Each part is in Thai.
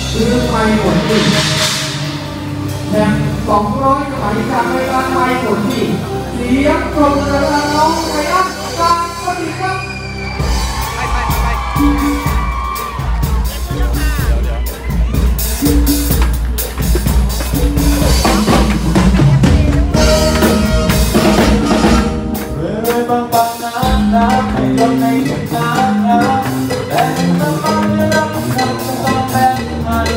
คือไมค์ผลที่แข่ง200 สมัยจากรายการไมค์ผลที่เสียงปรบมือดังน้องไทยรัฐการก็ดีครับบางน้ำน้ำให้ลงในน้ำน้ำแต่น้ำมันไม่รับคำต้องแบ่งมัน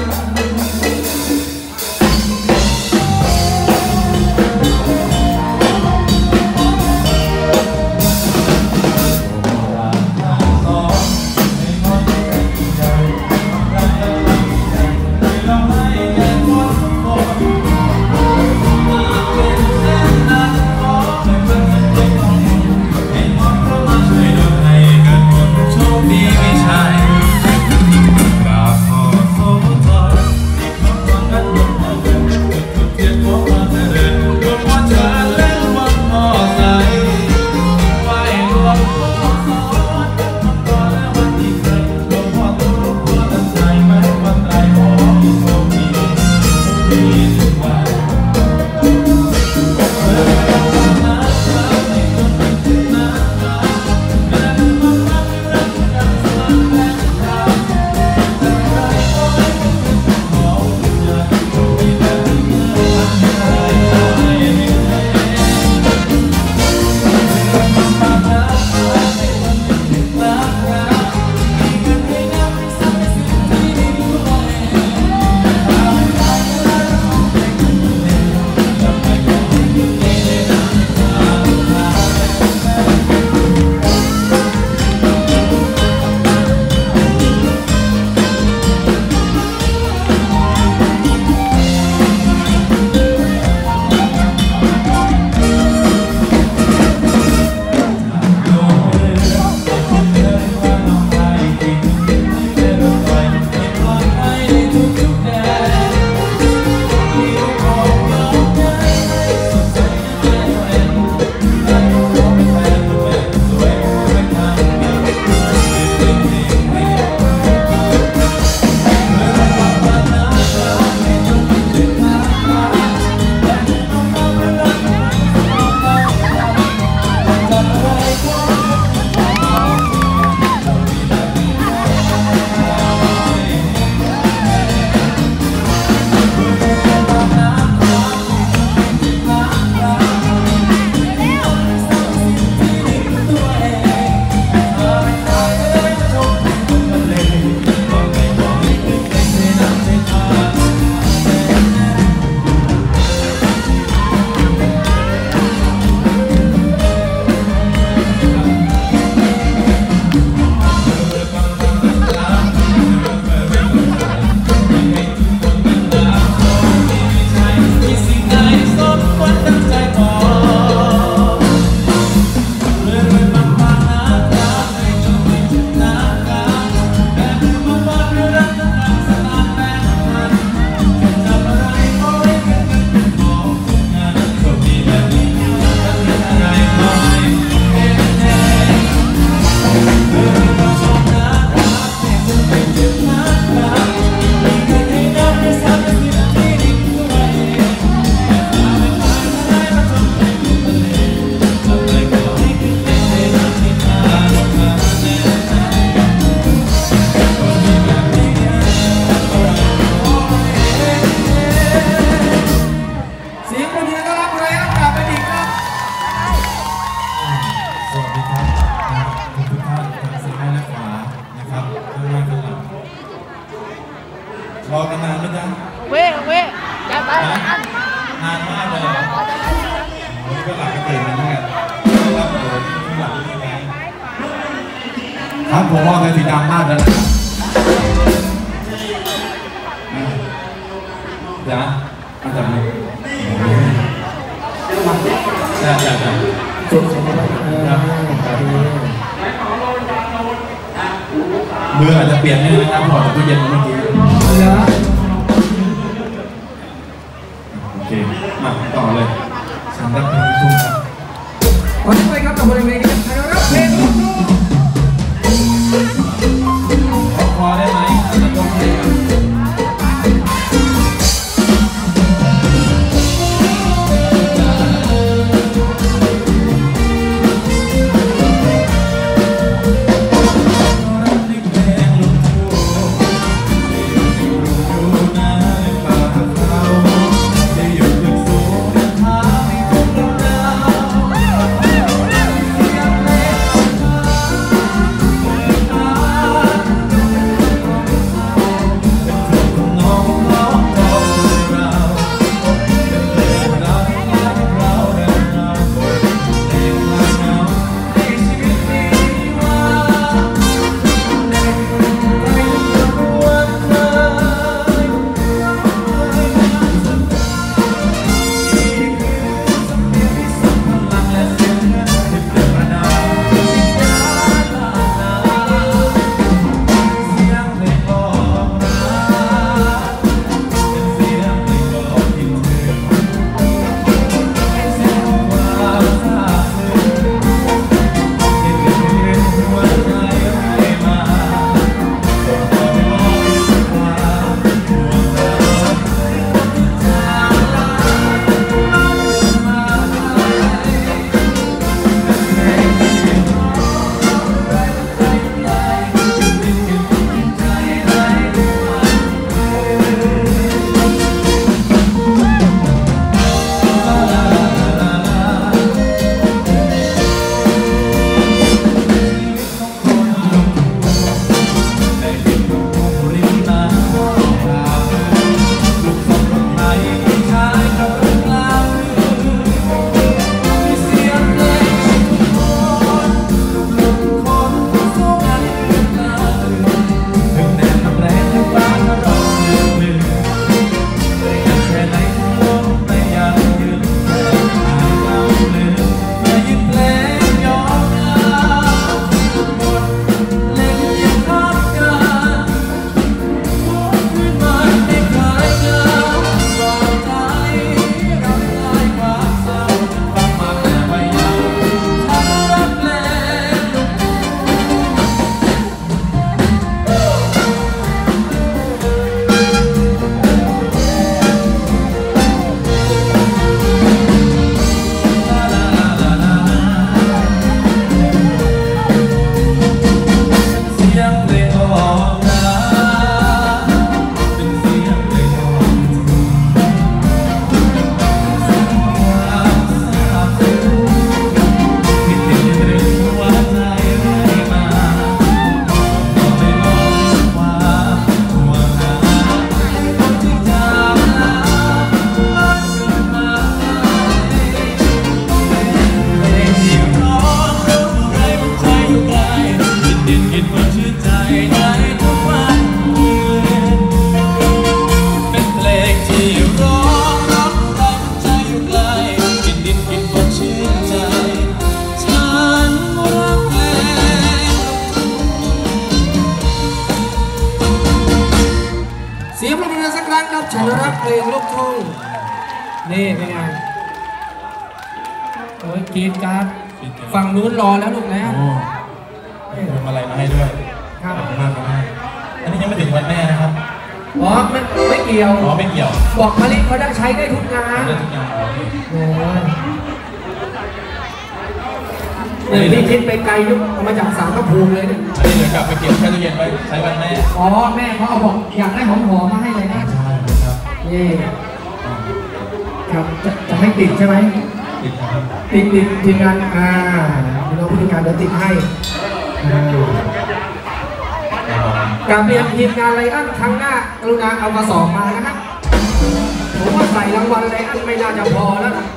รอกันนานไหมจ๊ะเว้จะไปนานมากเลยวันนี้ก็หลับกันตื่นกันเหมือนกันครับผมหลับยังไงครับผมว่าเป็นสีดำมากเลยนะครับจ๊ะอาจารย์จ้าสุดครับมืออาจจะเปลี่ยนนิดนึงนะครับถอดจากตู้เย็นมาเมื่อกี้โอเคมาต่อเลยสำหรับเพลงลูกทุ่งครับขอด้วยครับกับบริเวณนี้ไทยรัฐเพลงลูกทุ่งพอได้ไหมอาจจะต้องเพลงเสียงปรบมือสักครั้งครับฉันรักเพลงลูกทุ่งนี่เป็นไงโอ้ยกรีดการ์ดฝั่งนู้นรอแล้วลูกนะโอ้ทำอะไรมาให้ด้วยครับขอบคุณมากครับอันนี้ยังไม่ถึงวันแม่นะครับอ๋อไม่เกี่ยวอ๋อไม่เกี่ยวบอกมะลิเขาได้ใช้ได้ทุกงานเรื่องทุกอย่างอ๋อโอ้ยนี่คิดไปไกลยุคเอามาจากสารพระภูมิเลยเนี่ยอันนี้เดี๋ยวกลับไปเก็บแช่ตู้เย็นไว้ใช้วันแม่อ๋อแม่เขาเอาบอกอยากได้หอมๆมาให้เลยนะใช่ครับนี่ครับจะให้ติดใช่ไหมติดนะครับติดทีมงานพี่น้องผู้จัดการเดี๋ยวติดให้การเรียนทีมงานไรอันครั้งหน้ากรุณาเอากระสอบมานะครับผมว่าใส่รางวัลไรอันไม่น่าจะพอแล้วนะ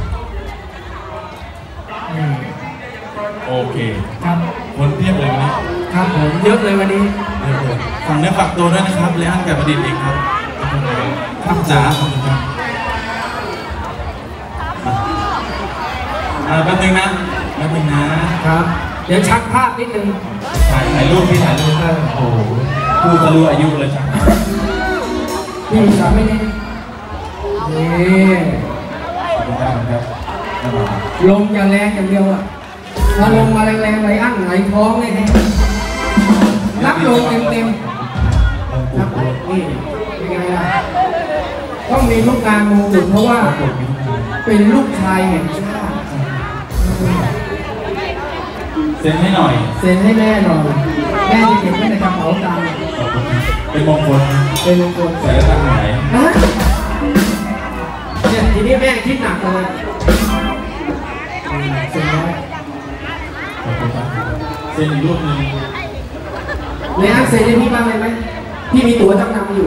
โอเคครับคนเพียบเลยวันนี้ครับผมเยอะเลยวันนี้เรียบร้อยฝั่งเนื้อฝักตัวด้วยนะครับเลอันกับประดิษฐ์เองครับครับจ๋าขอบคุณครับแป๊บนึงนะครับเดี๋ยวชักภาพนิดนึงถ่ายรูปพี่ถ่ายรูปโอ้โหผู้ทะลุอายุเลยจ้ะนี่สามไม่นี่นี่ขอบคุณครับครับลมอย่าแรงอย่างเดียวอ่ะถ้าลมมาแรงๆไรอันไหลท้องเลยรับลมเต็มๆครับนี่เป็นไงล่ะต้องมีลูกงานมงกุฎเพราะว่าเป็นลูกชายแห่งชาติเซ็นให้หน่อยเซ็นให้แม่หน่อยแม่จะเก็บไว้ในกระเป๋าตังค์เป็นมงคลเป็นมงคลใส่แล้วตั้งไหนฮะเนี่ยทีนี้แม่คิดหนักเลยเซ็นแล้วขอบคุณครับเซ็นอีกรูปหนึ่งเลยอันเซ็นให้พี่บ้างเลยไหมพี่มีตั๋วจำนำอยู่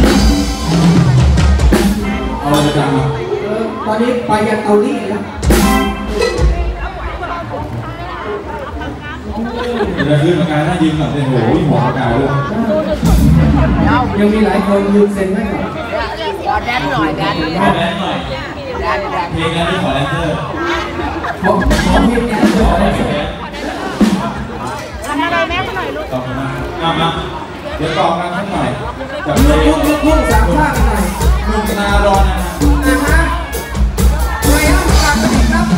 เอาอะไรจังอ่ะตอนนี้ไปยังเกาหลีแล้วเดี๋ยวขึ้นมากายน่ายืมหน่อยโอ้โหหัวกายเลยยังมีหลายคนยืมเซ็นให้ก่อนขอแดนหน่อยแดนขอแดนหน่อยแดนเพลงนั้นไม่ขอแดนเซอร์ขอพี่เนี่ยขอแดนเซอร์ทำอะไรแม่หน่อยลูกขอบคุณมากมาเดี๋ยวต่อกันสักหน่อยกับลูเพลกงทุ่งสามชาติหน่อยลูกนารอนนะฮะนะฮะเลยอันกลับมาอีกครับ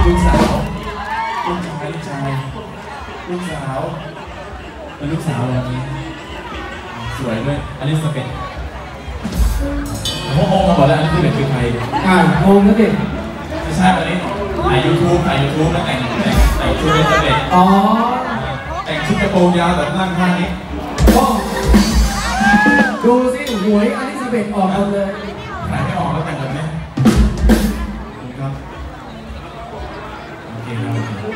ลูกสาวลูกชายลูกชายลูกสาวเป็นลูกสาวแบบนี้สวยด้วยอลิซาเบธโอ้โหมาบอกแล้วอลิซาเบธคือใครงงนะเด็กไม่ใช่วันนี้ถ่ายยูทูบแล้วแต่งชุดอลิซาเบธอ๋อแต่งชุดกระโปรงยาวแบบนั่งข้างนี้ดูสิหวยอลิซาเบธออกหมดเลยถ่ายไม่ออกแล้วแต่งแบบนี้ครับโอเคครับ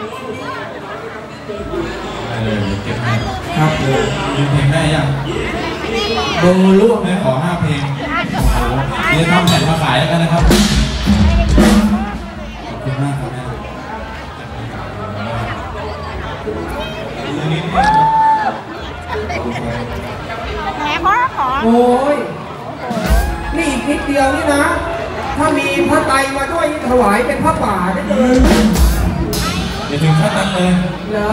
ได้เลยเก็บให้ครับเลยยืนเพลงได้ยังเบอร์ล่วงแม่ขอ5 เพลงโอ้โหเดี๋ยวทำแผ่นมาขายแล้วกันนะครับขอบคุณมากครับแม่แม่ขอโอ้ยนี่อีกนิดเดียวนี่นะ ถ้ามีพระไตรมาด้วยถวายเป็นพระป่าได้เลยเดี๋ยวถึงขั้นนั้นเลยเหรอ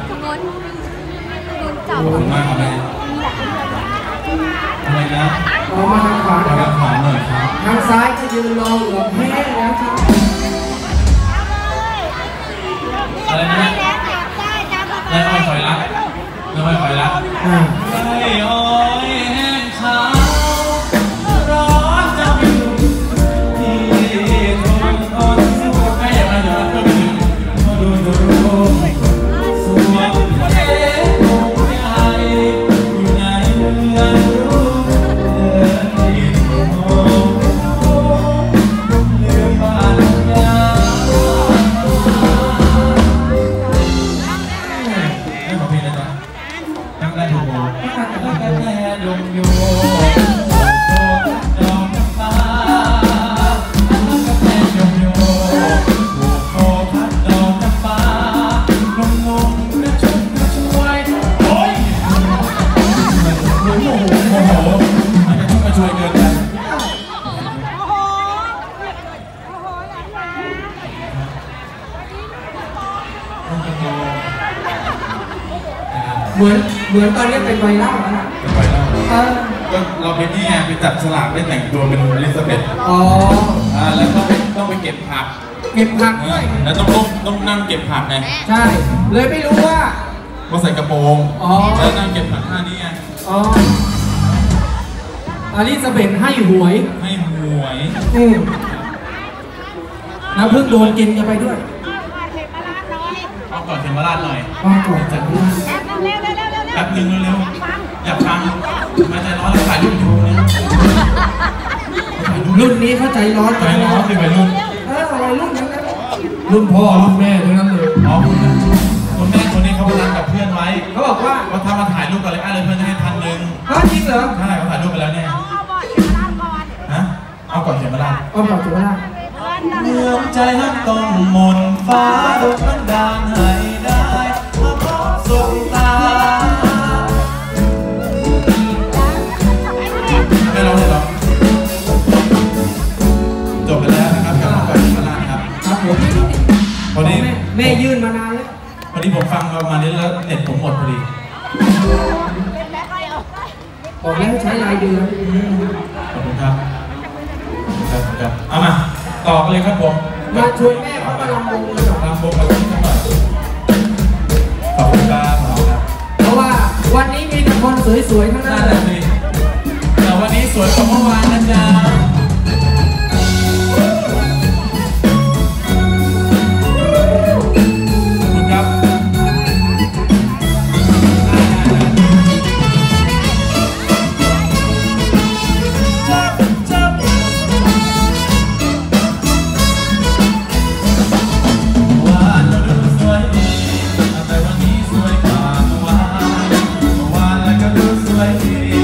ขอบคุณมากครับแม่อะไรนะออกมาทางขวาขอนะครับขอหน่อยครับทางซ้ายจะยืนรอเหลือแห้งแล้วครับอะไรนะนายอ้อยคอยรักนายอ้อยคอยรักไอ้อ้อยแห้งขาวร้อนจะไม่อยู่ที่ทนทนสู้ให้อย่างไรเดี๋ยวเราเพิ่มไปถึงดูสวมเอ๋คงไม่หายอยู่ในเมืองรู้เดินที่โง่ลืมบ้านยาไม่ขอเพลงเลยนะตั้งได้ถูกตั้งแต่ลงโยดอกตาตั้งแต่ลงโยผูกคอพัดดอกจำปาลงลงกระชุ่มกระชวยโอ้ยโอ้โหมันกระชุ่มกระชวยเกินไปเหมือนตอนนี้เป็นไวรัลแล้วนะไปแล้วก็เราเป็นนี่ไงไปจับสลากได้แต่งตัวเป็นอลิซาเบธอ๋อแล้วก็ต้องไปเก็บผักเก็บผักด้วยแล้วต้องนั่งเก็บผักไงใช่ เลยไม่รู้ว่ามาใส่กระโปรงอ๋อแล้วนั่งเก็บผักท่านี้ไงอ๋ออลิซาเบธให้หวยให้หวยแล้วเพิ่งโดนกินกันไปด้วยเอาก่อนเทมราชหน่อยอ๋อก่อนจากนี้แป๊บนึงเร็วๆอยากฟังมาใจร้อนแล้วถ่ายรูปอยู่เนี่ยรุ่นนี้เข้าใจร้อนใจร้อนคือวัยรุ่นวัยรุ่นทั้งนั้นรุ่นพ่อรุ่นแม่ทั้งนั้นเลยอ๋อคุณแม่คนนี้เขานัดกับเพื่อนไว้เขาบอกว่าว่าถ้ามาถ่ายรูปกันเลยเพื่อนจะให้1,000 จริงเหรอใช่เขาถ่ายรูปไปแล้วเนี่ยฮะเอาก่อนเทมราชเอาก่อนถึงเวลาเมื่อใจฮักต้องมนฟ้าโดนบันดาลให้ได้มาพบสบตาไม่ร้องเลยหรอจบไปแล้วนะครับกับก่อนเทมราชครับครับผมวันนี้แม่ยื่นมานานแล้ววันนี้ผมฟังประมาณนี้แล้วเน็ตผมหมดพอดีบอกแล้วใช้รายเดือนขอบคุณครับครับเอามาต่อกันเลยครับผมมาชวนแม่เขามาลำวงเลยหรอตามวงมาที่จังหวัดขอบคุณครับครับเพราะว่าวันนี้มีแต่คนสวยๆทั้งนั้นั่นนแหเลละยสิแต่วันนี้สวยกว่าเมื่อวานนะจ๊ะขอบคุณครับ สวย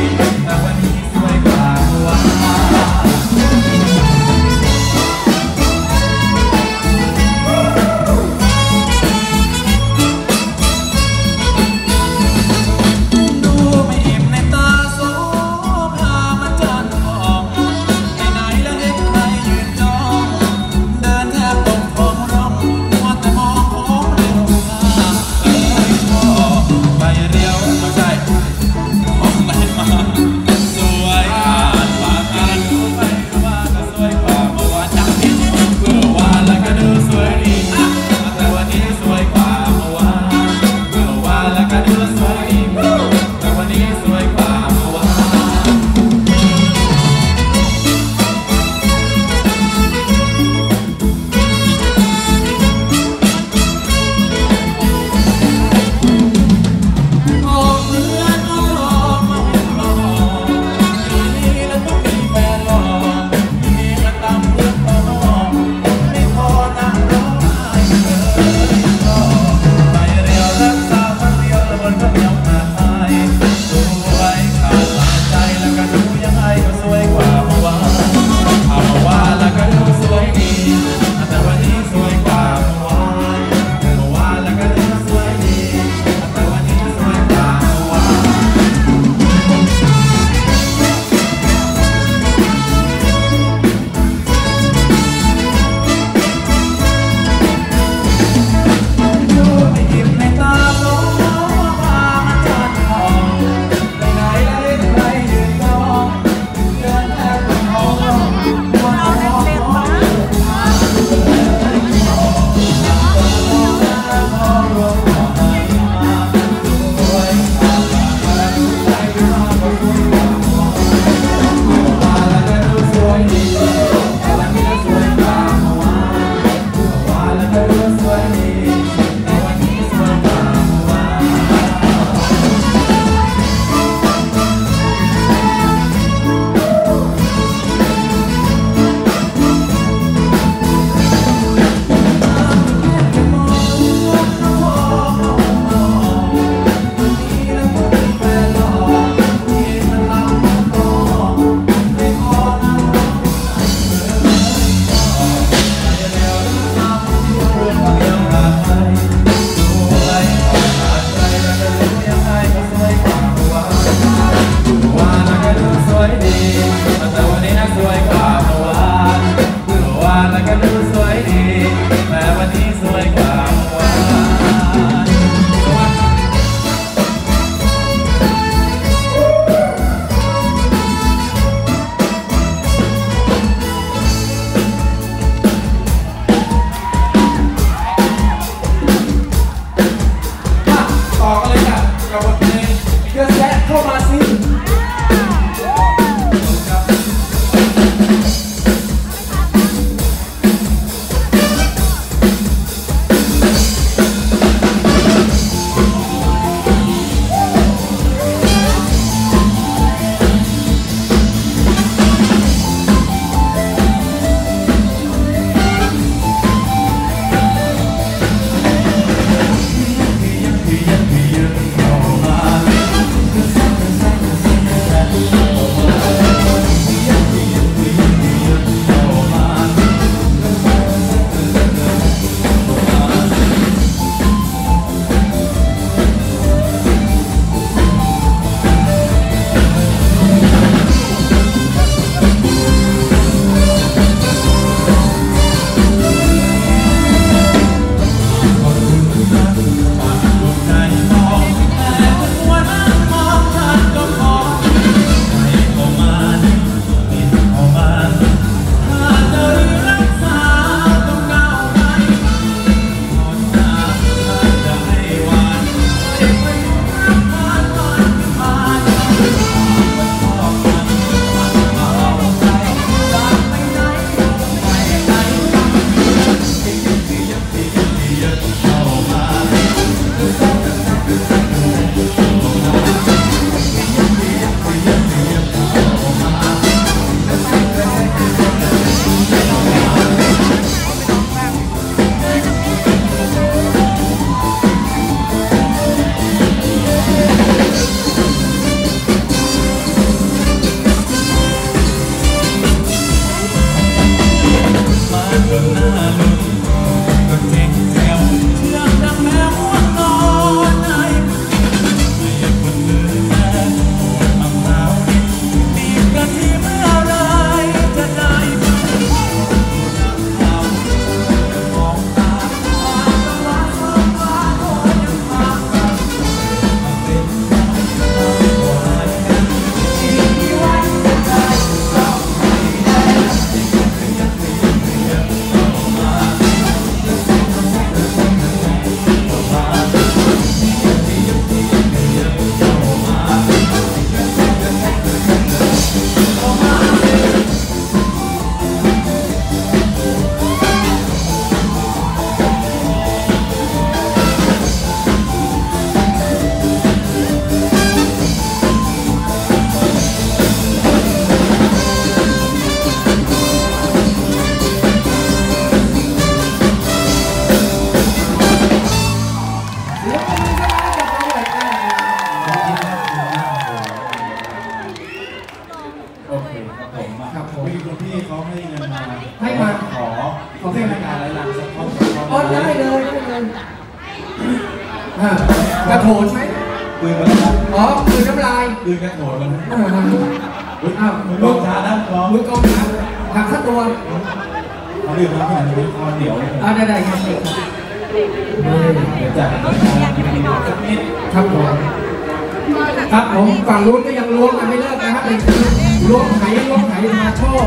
กระโถนไหมปืนมันอ๋อปืนน้ำลายปืนกระโถนมันอ้าวมือกองช้านะกองมือกองทัพหักข้าตัวเขาดื่มน้ำขนาดนี้คอเดี๋ยวได้ครับเดี๋ยวจัดสักนิดครับผมครับผมฝั่งนู้นก็ยังล้วงกันไม่เลิกนะครับเป็นล้วงไถมาโชค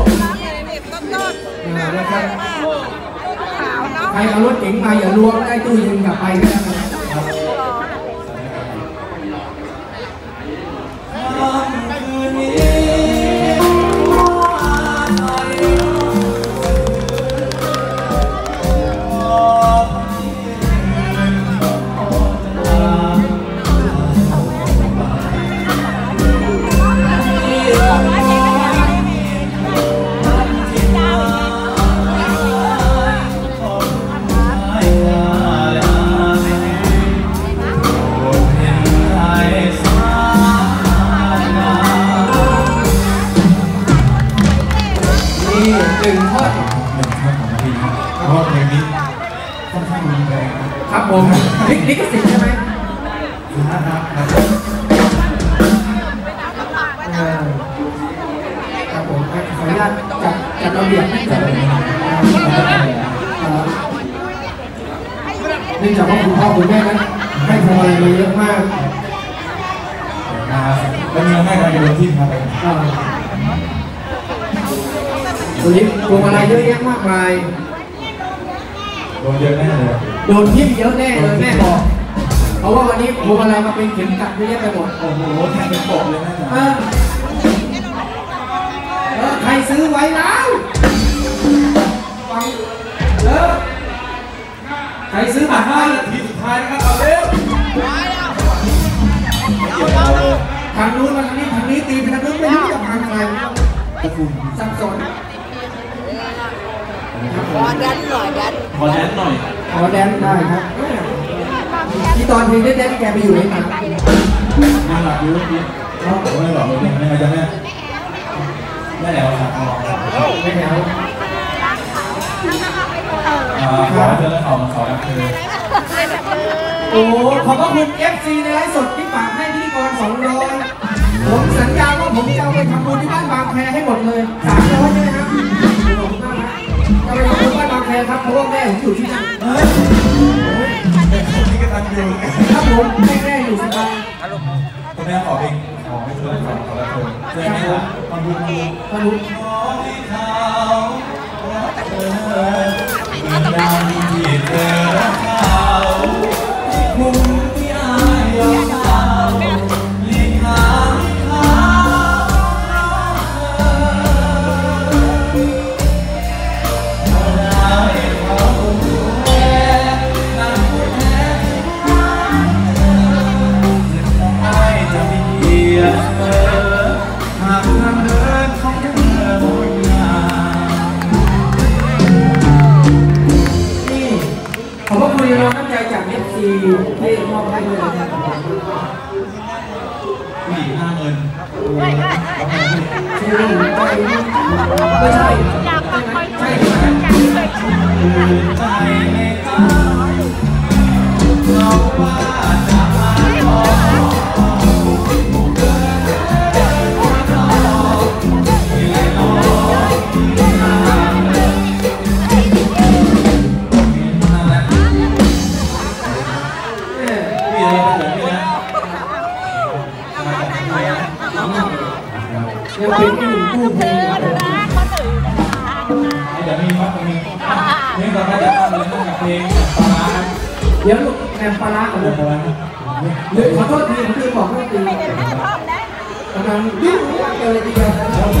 นะครับใครเอารถเก๋งมาอย่าล้วงได้ตู้เย็นกลับไปก็ได้ครับคืนนี้หนึ่งท่อนของพี่เพราะเพลงนี้ค่อนข้างรุนแรงครับผมลิขสิทธิ์ใช่ไหมนะครับครับผมขออนุญาตจัดระเบียบให้จัดระเบียบเนื่องจากว่าคุณพ่อคุณแม่นั้นให้ทำอะไรมาเยอะมากแล้วมีแม่การโดนที่ครับวันนี้พวงมาลัยเยอะแยะมากมายโดนเยอะแน่เลยโดนทิ่มเยอะแน่เลยแม่บอกเพราะว่าวันนี้พวงมาลัยมาเป็นเข็มกัดเยอะแยะไปหมดโอ้โหแทงเป็นปกเลยแม่จ๋าใครซื้อไว้แล้วฟังใครซื้อบัตรไว้ทีสุดท้ายนะครับเอาเร็วทางนู้นมาทางนี้ตีไปทางนู้นไม่รู้จะพังใครตะคุ่มสับสนขอแดนหน่อยแดนขอแดนหน่อยขอแดนได้ครับที่ตอนเพลงแดนแกไปอยู่ไหนมายังหลับอยู่เมื่อกี้ไม่หลับเลยไม่มาจะแม่ได้แล้วครับไม่แล้วขอเจอแล้วขอแล้วคือโอ้ขอบพระคุณ FC ในไลฟ์สดที่ฝากให้พิธีกร200ผมสัญญาว่าผมจะเอาไปทำบุญที่บ้านบางแคให้หมดเลย300ใช่ไหมครับขอบคุณมากครับจะไปทำบุญบ้านบางแคครับเพราะว่าแม่ผมอยู่ที่นั่นนี่ก็ตันอยู่ครับผมแม่อยู่สบายคุณแม่ขอเพลงขอให้ช่วยขอแล้วเธอเจอไหมครับขอบคุณขอบคุณขอให้เขาเธอดังที่เธอรักเขามุมที่อายยอมเขาเลี้ยงหางเขาให้เขาดูแลนั่งพูดแทนให้จะมีเกียรติเธอหากทางเดินของเธอหมดงามนี่ขอบพระคุณน้องน้ำใจจาก FC ที่มอบให้ด้วยนะครับผู้หญิงหน้าเงินชื่อไม่ใช่ใช่ไหมใจไม่กล้าเราว่าจะมาขอที่เลยน้องนั่นแหละพี่เลยมาถึงพี่นะมาจากที่ไหนยังเป็นอีกหนึ่งคู่เพลงเดี๋ยวมีครับมีเพลงต่อไปจะทำเลยกับเพลงปลาครับเดี๋ยวลูกแอมปลาร้าของเดี๋ผยวมเดี๋ยวขอโทษทีผมลืมบอกเมื่อกี้กำลังดิ้นเจอทีเดียว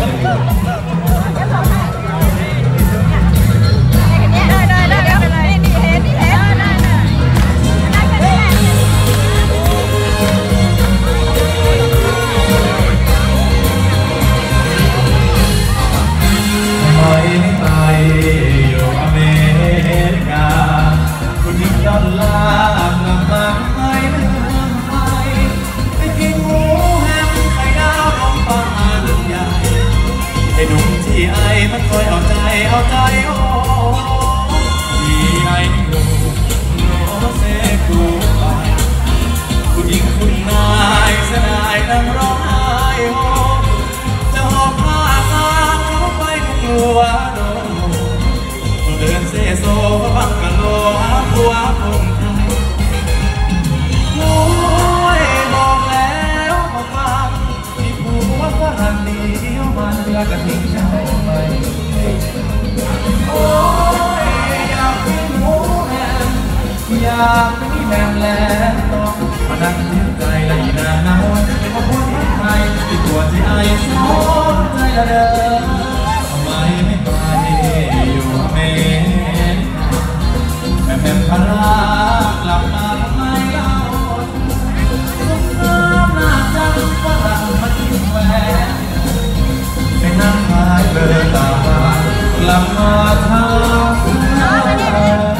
ไม่ไปอยู่อเมริกาคุณยิ่งดอลลาร์กลับมาไม่เมืองไทยไปกินหมูแฮมไข่ดาวของปลาใหญ่เห็โอ้ยบอกแล้วบอกฟังที่ผัวฝรั่งเดียวมันแล้วก็ทิ้งเจ้าไปโอ้ยอยากเป็นหมูแฮมอยากเป็นแมวแล้วต้องมานั่งเสียใจและอีนางน้ำเป็นคนพูดไทยที่ตัวที่ไอ้สนใจละเด้อทำไมไม่ไปอยู่เมนแม่พระกลับมาทำไมเล่าสงสารหน้าจังฝรั่งมาทิ้งแหวนเป็นน้ำพายเดินตามกลับมาทำน้ำใจ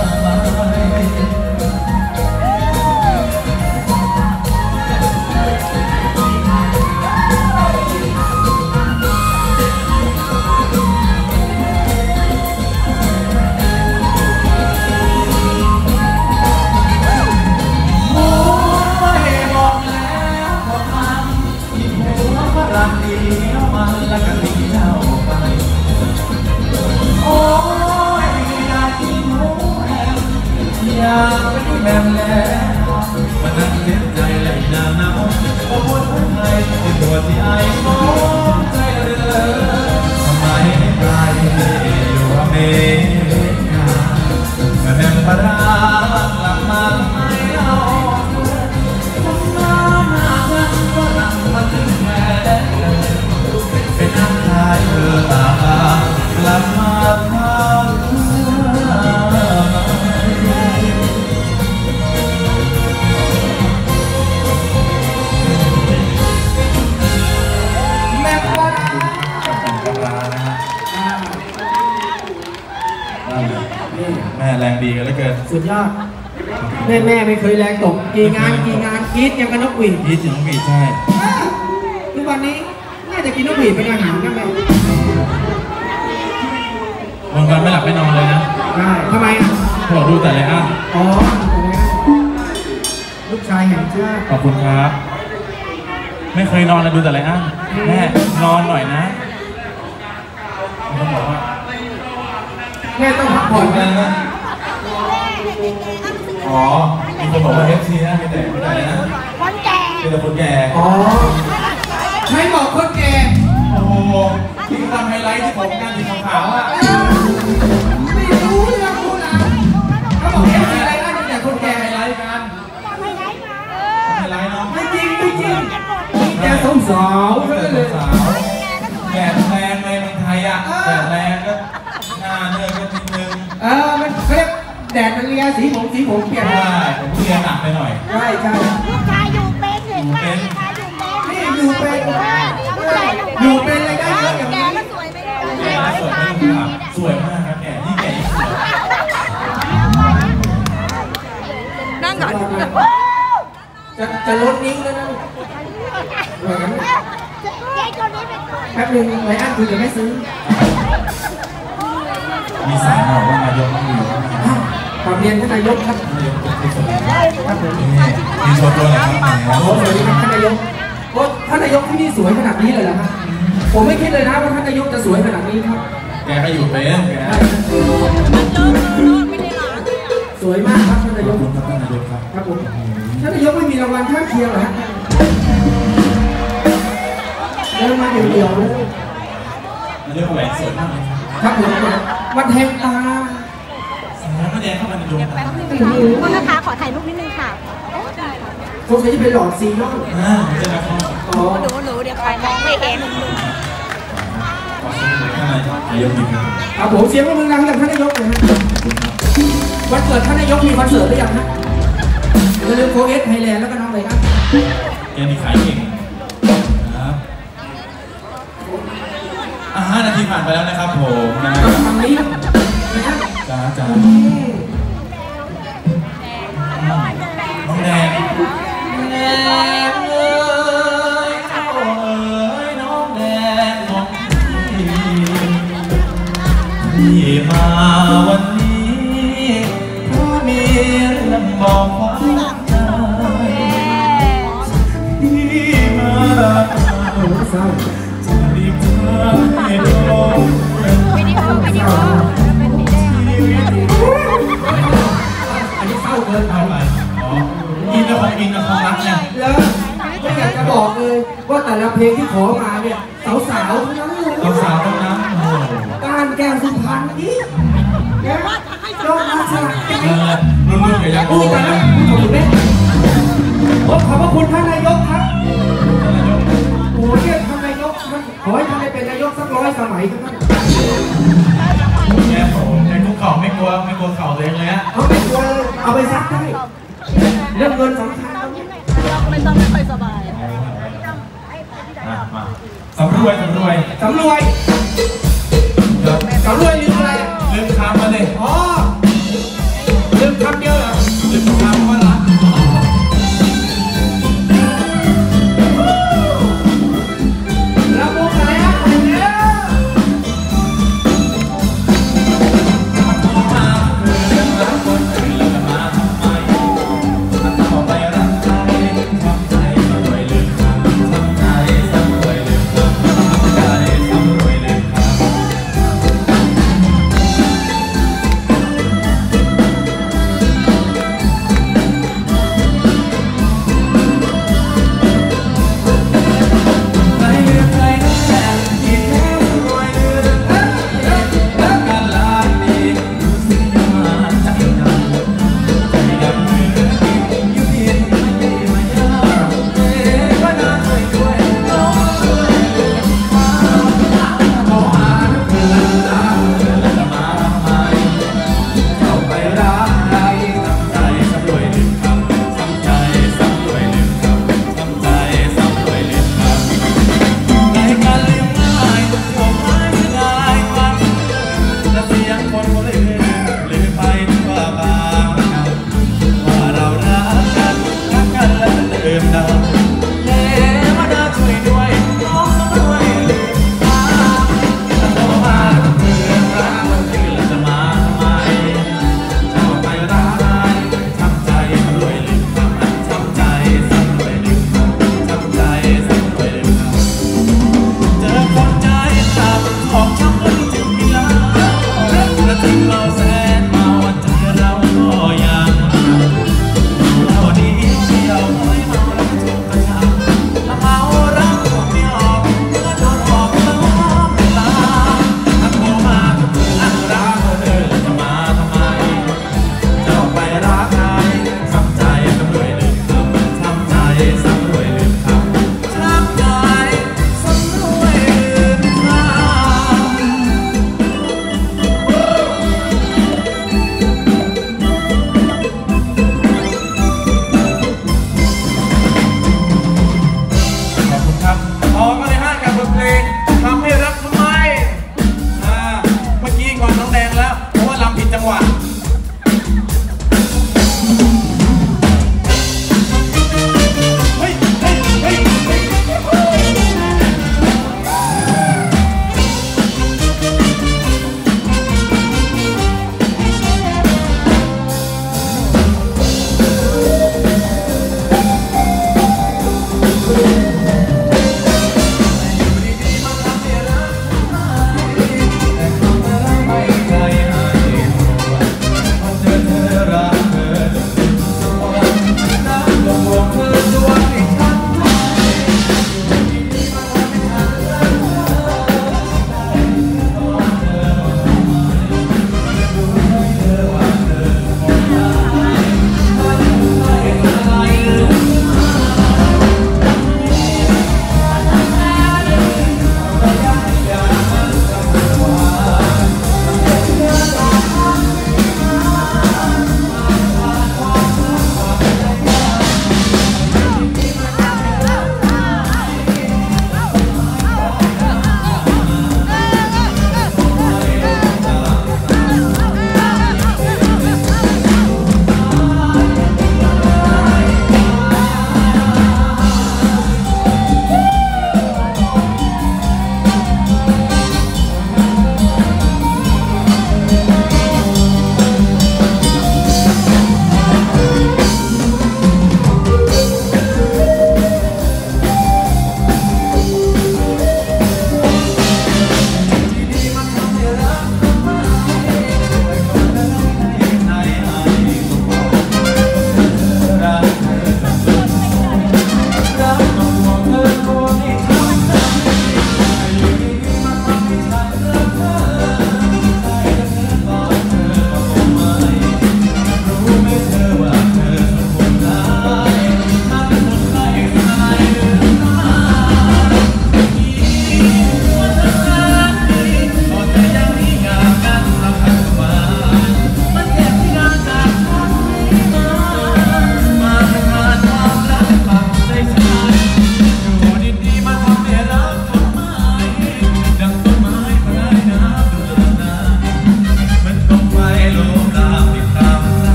แล้วก็ทิ้งเจ้าไปโอ้ยอยากกินหมูแฮมอยากเป็นแมวแล้วมานั่งเสียใจและอีนางน้ำก็พูดว่าไงที่ตัวที่ไอ้สนใจเด้อทำไมไม่ไปอยู่อเมริกาแม่พระกลับมาทำไมเล่าต้องน้ำหน้าจังฝรั่งมาทิ้งแม่เป็นน้ำชายเธอตากลับมาทำแม่ปลาตำรานะฮะแม่แรงดีกันเหลือเกินสุดยอดแม่ไม่เคยแรงตกกี่งานกรี๊ดยังกับนกหวีดยี่ถึงวีใช่ทุกวันนี้น่าจะกินนกหวีดเป็นอาหารกันไหมวันไม่หลับไม่นอนเลยนะได้ทำไมอ่ะบอกดูแต่เลยอ่ะอ๋อลูกชายแห่งชาติขอบคุณครับ ไม่เคยนอนเลยดูแต่อะไรอ่ะแม่นอนหน่อยนะต้องบอกว่าแม่ต้องพักผ่อนกันนะ อ๋อ มีคนบอกว่า FC นะมีแต่ไม่ได้นะคนแก่มีแต่คนแก่อ๋อใครบอกคนแก่โอ้โหที่ทำไฮไลท์ที่ผมกันสีขาวๆอ่ะไม่รู้เรื่องรู้ราวเขาบอกอะไรนะมีแต่คนแก่ไฮไลท์กันไปไหนมาไฮไลท์เนาะไม่จริงแกสงสาวเท่านั้นเลยสาวแดดแรงในเมืองไทยอ่ะแดดแรงก็หน้าเนื้อก็นิดนึงมันเขาเรียกแดดมันเลียสีผมเปลี่ยนใช่ผมเรียนหนักไปหน่อยใช่ลูกชายอยู่เป็นเห็นไหมลูกชายอยู่เป็นนี่อยู่เป็นอะไรได้เยอะอย่างแกนี้ก็สวยไม่ได้แก่แล้วสวยไม่ต้องถามสวยมากครับแก่ยิ่งแก่ยิ่งสวยนั่งก่อนจะลดนิ้งแล้วนะเหมือนแกคนนี้เป็นคนแป๊บนึงไรอันคุณจะไม่ซื้อมีสายบอกว่านายกต้องอยู่ขอเรียนท่านนายกครับนายกเป็นผู้สมัครครับผมมีโชว์ตัวหน่อยครับโอ้สวัสดีครับท่านนายกโอ้ท่านนายกที่นี่สวยขนาดนี้เลยเหรอครับผมไม่คิดเลยนะว่าท่านนายกจะสวยขนาดนี้ครับแกก็อยู่เป็นแกสวยมากครับท่านนายขอก บคุณครับท่านนายกครับครับผมท่านนายกไม่มีรางวัลข้างเคียงเหรอฮะเดินมาเดี่ยวๆเลยนายกแหวนสวยมากเลยครับผมวันแทงตาสายพระแดงเข้ามาในดวงตาคนนะคะขอถ่ายรูปนิดนึงค่ะสงสัยจะเป็นหลอดซีนอลเจ้าหน้าที่อ๋อหนูเดี๋ยวใครมองไม่เห็นขอบคุณท่านนายกจริงครับครับผมเสียงปรบมือดังกับท่านนายกเลยฮะวันเกิดท่านนายกมีคอนเสิร์ตหรือยังฮะอย่าลืมโคเอสไทยแลนด์แล้วก็น้องเลยครับแกนี่ขายเก่งครับ5 นาทีผ่านไปแล้วนะครับผมนะทางนี้นะจ้าน้องแดงแดงเอ้ยเจ้าเอ้ยน้องแดงน้องที่มาวันนี้เพราะมีเรื่องบอกว่าที่มาจะรีบเธอให้โดนอันนี้เศร้าเกินไปอ๋ออินนะของอินนะของรักเนี่ยแล้วไม่อยากจะบอกเลยว่าแต่ละเพลงที่ขอมาเนี่ยสาวๆทั้งนั้นเลยสาวต้องน้ำโอ้โหการแก้วสุพรรณนี่โลกมาสลักรุ่นๆกับยักษ์โอ้อุ้ยยแต่นะละขอบคุณแม่ขอบพระคุณท่านนายกครับโอ้ยท่านนายกขอให้ท่านได้เป็นนายกสัก100 สมัยครับท่านแกผมแกคุกเข่าไม่กลัวเข่าตัวเองเลยฮะเอาไปกลัวเลยเอาไปซักได้เรื่องเงินสำคัญครับไม่ต้องไม่ค่อยสบายมาสำรวยสำรวยลืมอะไรลืมคำมาเลยอ๋อลืมคำเดียวเหรอลืมคำว่ารักแล้วพวกอะไรนะคนเนี้ยรักคนอื่นแล้วมาทำไมต่อไปรักใครทำใจสำรวยลืมคำทำใจสำรวยลืมคำทำใจสำรวยลืมคำ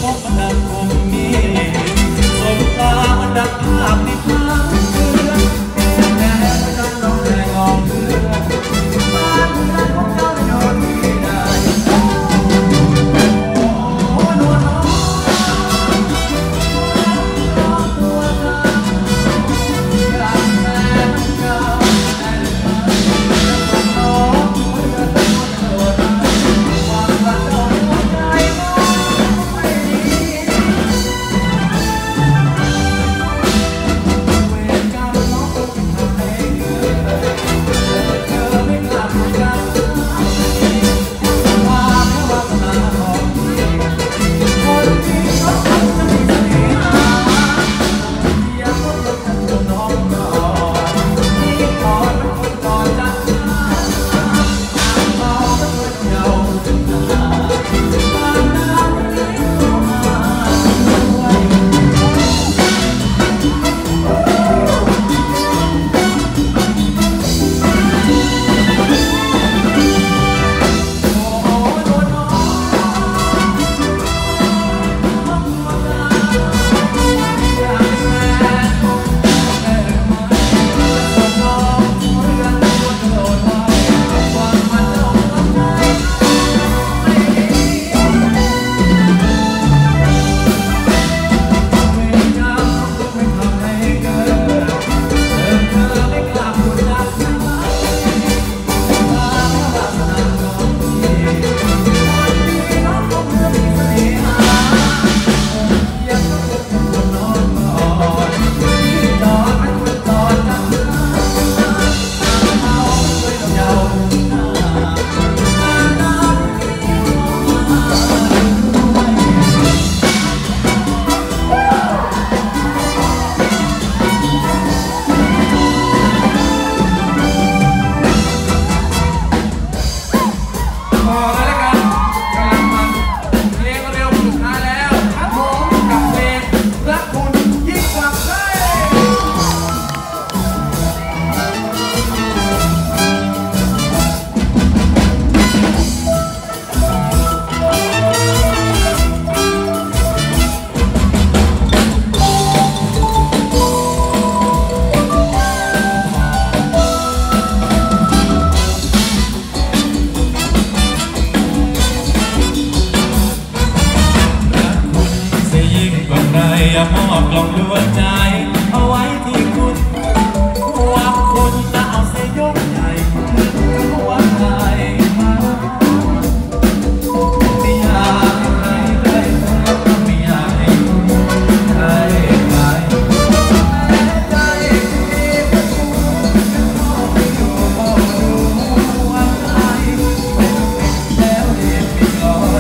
พบมันดังคงมีสบตามันดังภาพที่พาเรือแม่มันดังร้องแรงออกเรือบ้านมันดังของเจ้าในนอนที่ได้โอ้นวลน้องตัวเธออยากแม่มันเก่าแต่เดินมาน้องเมื่อเดินตัวเธอความรักเจ้าหัวใจน้องไม่ดี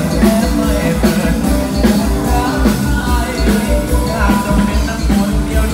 เดียว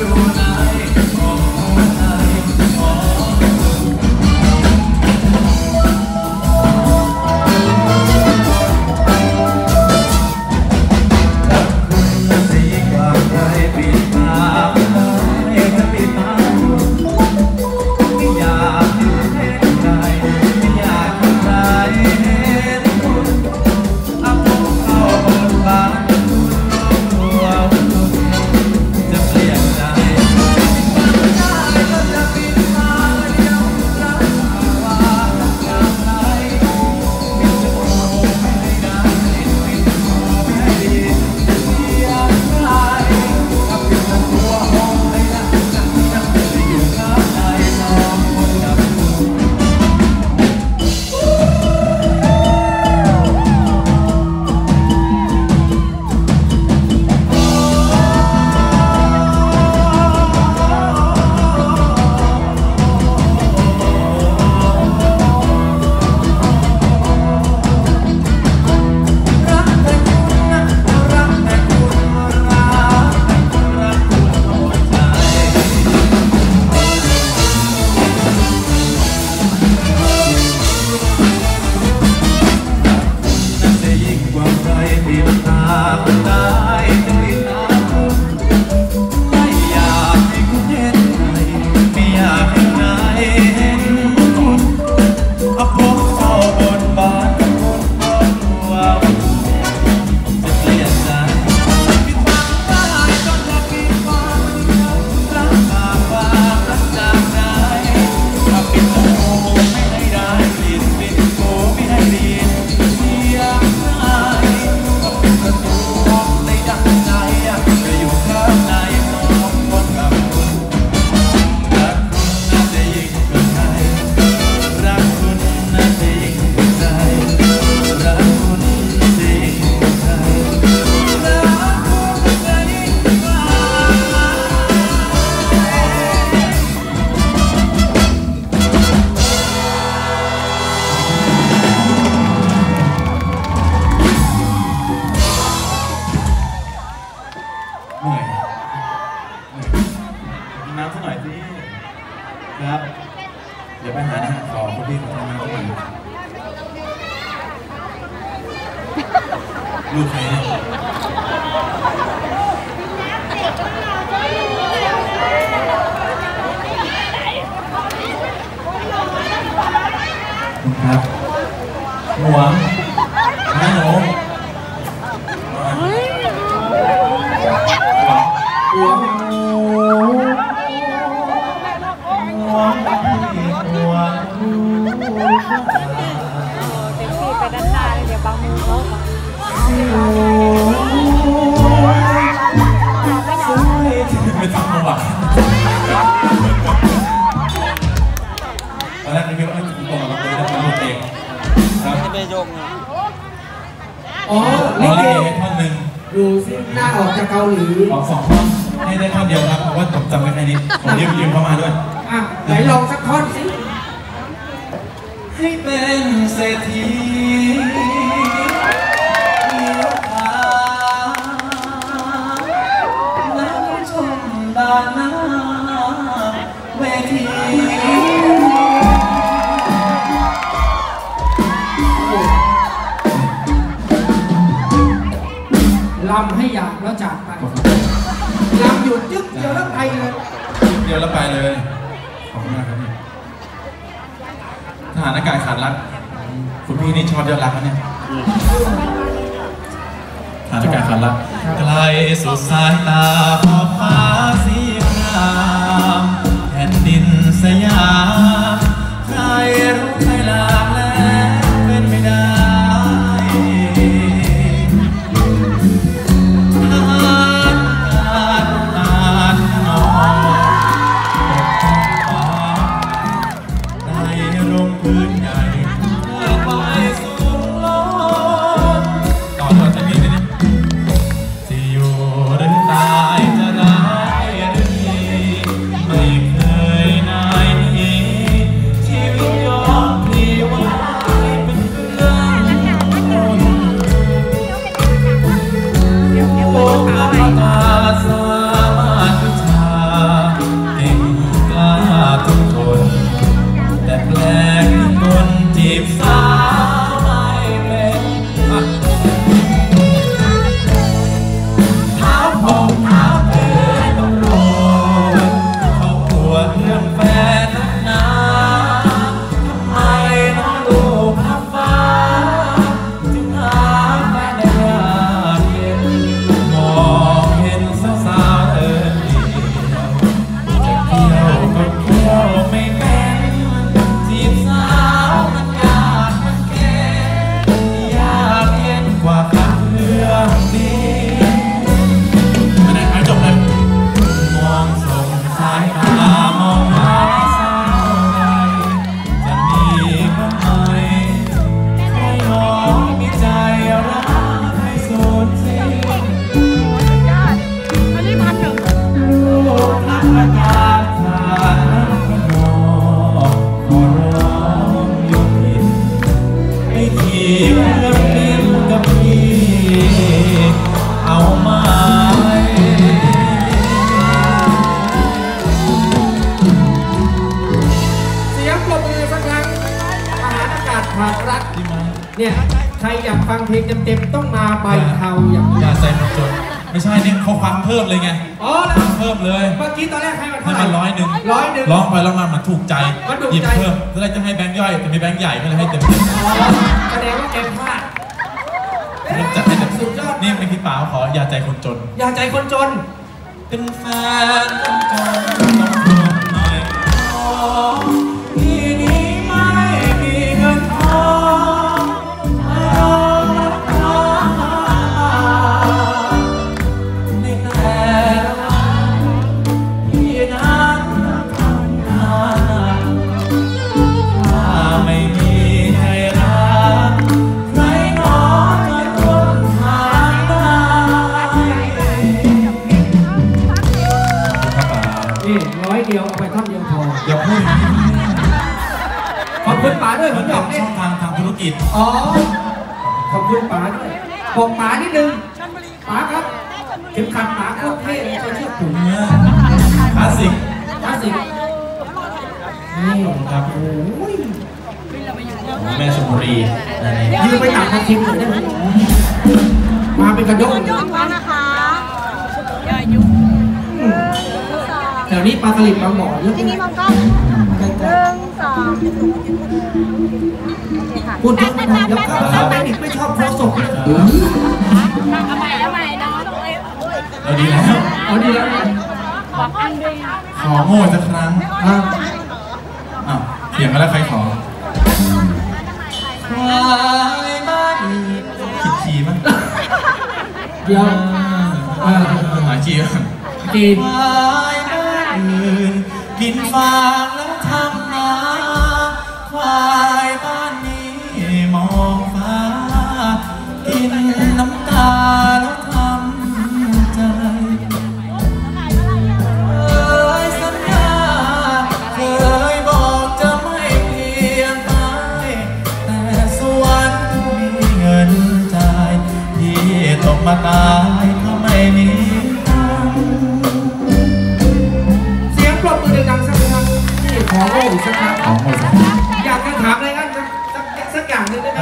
ลูกใครเนี่ยครับหัวแม่หนูหัวไปด้านหน้าเลยเดี๋ยวบังมือเขาไม่ทำมาหวังตอนแรกนึกว่าตรงกับเราเลยนะครับลูกเองครับจะไปยกอ๋อลิเกท่อนหนึ่งดูสิหน้าออกจากเกาหลีออก2 ท่อนให้ได้ท่อนเดียวครับเพราะว่าผมจำไม่แค่นี้ผมยืมเข้ามาด้วยไหนลองสักท่อนสิให้เป็นเศรษฐีมีราคาและชมด้านหน้าเวทีลำให้อยากแล้วจากไปลำหยุดยึกเดียวแล้วไปเลยเดียวแล้วไปเลยขอบคุณมากครับทหารอากาศขาดรักคุณพี่นี่ชอบยอดรักนะเนี่ยทหารอากาศขาดรักไกลสุดสายตาขอบฟ้าสีครามแผ่นดินสยามใครรู้ใครลามแล้วเป็นไม่ได้เนี่ยใครอยากฟังเพลงเต็มๆต้องมาใบเทาอย่างอย่าใจมันจนไม่ใช่นี่เขาฟังเพิ่มเลยไงอ๋อเพิ่มเลยเมื่อกี้ตอนแรกให้มัน 100ร้องไปร้องมามันถูกใจหยิบเพิ่มแล้วจะให้แบงค์ย่อยจะมีแบงค์ใหญ่ก็เลยให้เต็มแสดงว่าแกพลาดจะให้สุดยอดนี่เป็นพี่ป๋าขออย่าใจคนจนอย่าใจคนจนเป็นแฟนคนจนต้องทนหน่อยที่นี้ไม่มีเงินทองในแต่ละวันที่นั้นทำงานถ้าไม่มีใครรักใครหนอจะทนหาได้ 100 เดียวเอาไปท่อนเดียวพออย่าพูดขอบคุณป๋าด้วยผมบอกช่องทางธุรกิจอ๋อขอบคุณป๋าด้วยบอกป๋านิดนึงป๋าครับเข็มขัดป๋าโคตรเท่เลยใช้เชือกผูกคลาสสิกนี่ครับโอ้ยแม่ชลบุรียืมไปต่างประเทศเลยได้ไหมมาเป็นกระยกมานะคะแถวนี้ปลาสลิดปลาหมอเยอะที่นี่มองกล้อง1 2 พูดเยอะไม่ได้แล้วเขาเป็นเด็กไม่ชอบโคศกเลยเอาใหม่น้องเราดีแล้วเอาดีแล้วขอโม่สักครั้งอ้าวเถียงกันแล้วใครขอควายบ้านผิดคีย์มั้ยเดี๋ยวหาจีนจีนควายบ้านอื่นกินฟางแล้วทำนาควายบ้านนี้มองฟ้ากินน้ำตาแล้วทำใจสัญญาเคยบอกจะไม่เพียงตายแต่สวรรค์มีเงินจ่ายที่ตกมาตายก็ไม่มีเสียงปรบมือดังๆสักครั้งนี่ขอโอ้สักครั้งอยากจะถามอะไรกันสักอย่างหนึ่งได้ไหม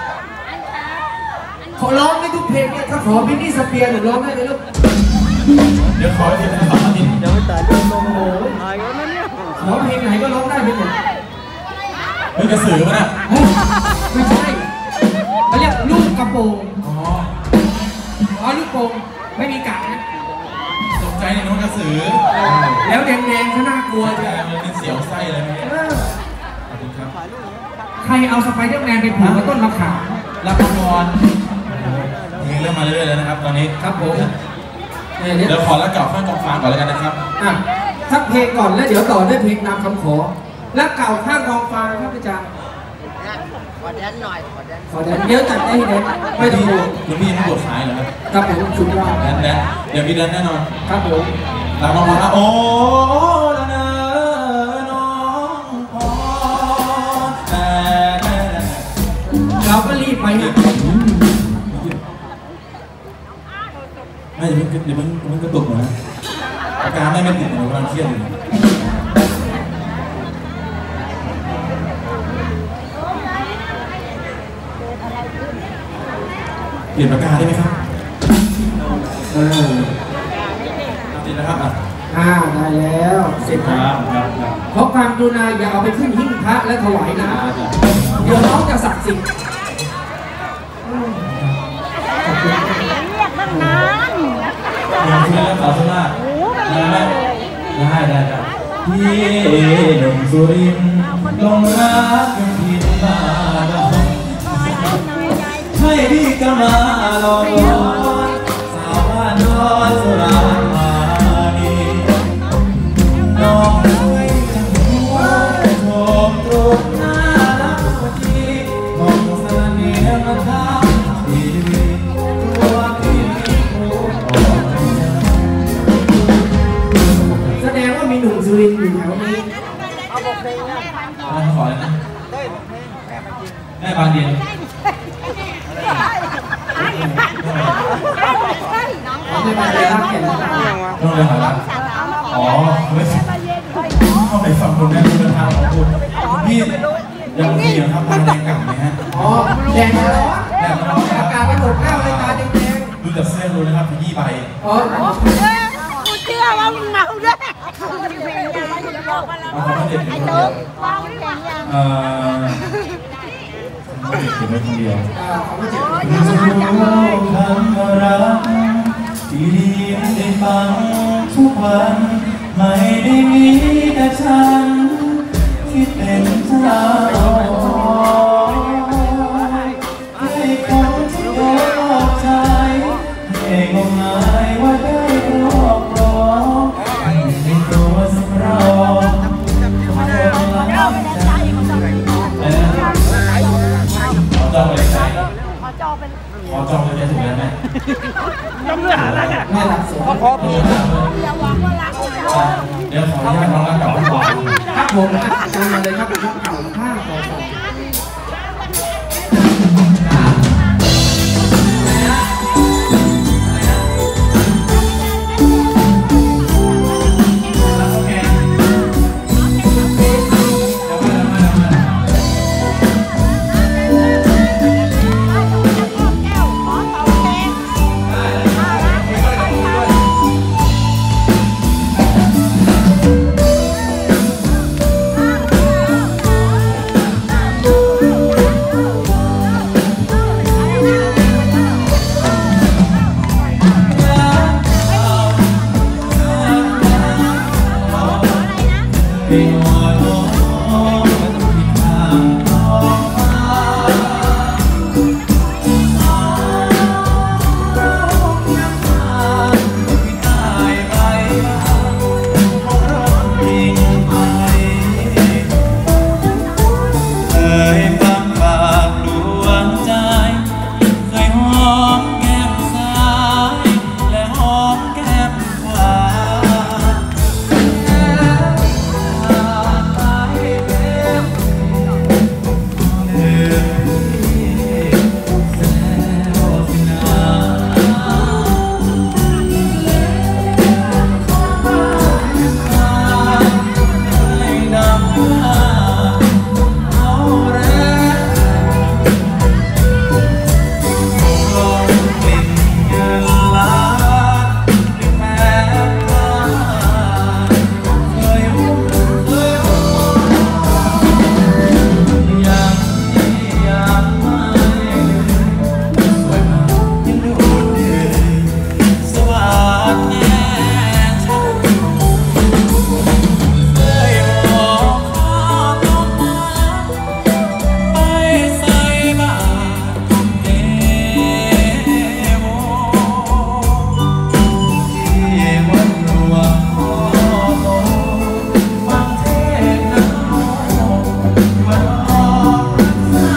ขอร้องได้ทุกเพลงเนี่ยถ้าขอบินนี่สเปียร์หรือร้องได้ไหมลูกเดี๋ยวขอที่สองนาทีเดี๋ยวแต่เรื่องโมโหขอเพลงไหนก็ร้องได้ไปหมดเฮ้ยกระสือป่ะเนี่ยไม่ใช่เขาเรียกลูกกระโปรงอ๋อลูกโป่งไม่มีกะนะตกใจในน้องกระสือแล้วแดงๆก็น่ากลัวจ้ะมันเป็นเสียวไส้เลยไหมขอบคุณครับใครเอาสไปเดอร์แมนไปผูกกับต้นมะขามรับพรเพลงเริ่มมาเรื่อยๆแล้วนะครับตอนนี้ครับผมเดี๋ยวขอแล้วเก่าข้างกองฟางก่อนแล้วกันนะครับสักเพลงก่อนแล้วเดี๋ยวต่อด้วยเพลงตามคำขอแล้วเก่าข้างกองฟางครับอาจารย์ขอแดนหน่อยขอแดนเดี๋ยวจัดให้แดนไม่ต้องห่วงหลวงพี่ยังไม่บวชขายเหรอครับครับผมสุดยอดแดนเดี๋ยวมีแดนแน่นอนครับผมหลังมาโอ้ละเนอน้องพอเราก็รีบไปนะไม่เดี๋ยวมันกระตุกนะอาการไม่ติดกำลังเครียดอยู่เปลี่ยนปากกาได้ไหมครับติดแล้วครับได้แล้วเสร็จแล้วเพราะความกรุณาอย่าเอาไปขึ้นหิ้งพระและถวายนะเดี๋ยวน้องจะศักดิ์สิทธิ์เรียกตั้งนานยังช่วยแล้วขอสุราได้พี่หนุ่มสุรินทร์ลงรักยังผิดบ้าให้พี่ก็มาลอยสาวบ้านนอนสุรามานีน้องช่วยจังหัวชมตรงหน้ารักพอดีมองเสน่ห์มาทำทีวีตัวพี่แสดงว่ามีหนุ่มสุรินทร์อยู่แถวนี้ขอเลยนะแม่บางเดียนไม่มาเลยรักแก่ต้องเลยหารักอ๋อไม่เข้าไปฟังคุณแม่คุณทางของคุณพี่ยังมีนะครับมาแดงกลับไหมฮะแดงร้อนอากาศไปหมดแล้วเลยตาแดงดูจากเส้นรู้นะครับพี่ใบกูเชื่อว่ามึงเมาด้วยไอ้ตุ๊กฟังเพลงยังไม่เก็บไว้คนเดียวคำรักที่ได้ฟังทุกวันไม่ได้มีแต่ฉันที่เป็นเจ้าให้คนที่ยอมใจให้งมงายว่าได้ครอบครองในตัวสำรองจองเลยใช่ขอจองเลยถูกแล้วไหมจำเนื้อหาอะไรเนี่ยไม่หลักสูตรอย่าหวังว่ารักเดี๋ยวขออนุญาตน้องรักเก่าก่อนครับผมจำมาเลยครับรักเก่า5 ต่อ 2 ดแน่ชัดเคยบอกข้าต้องมาไปใส่บาตรเทโวที่วัดหลวงพ่อโตฟังเทศน์นะโมวันออกพรรษา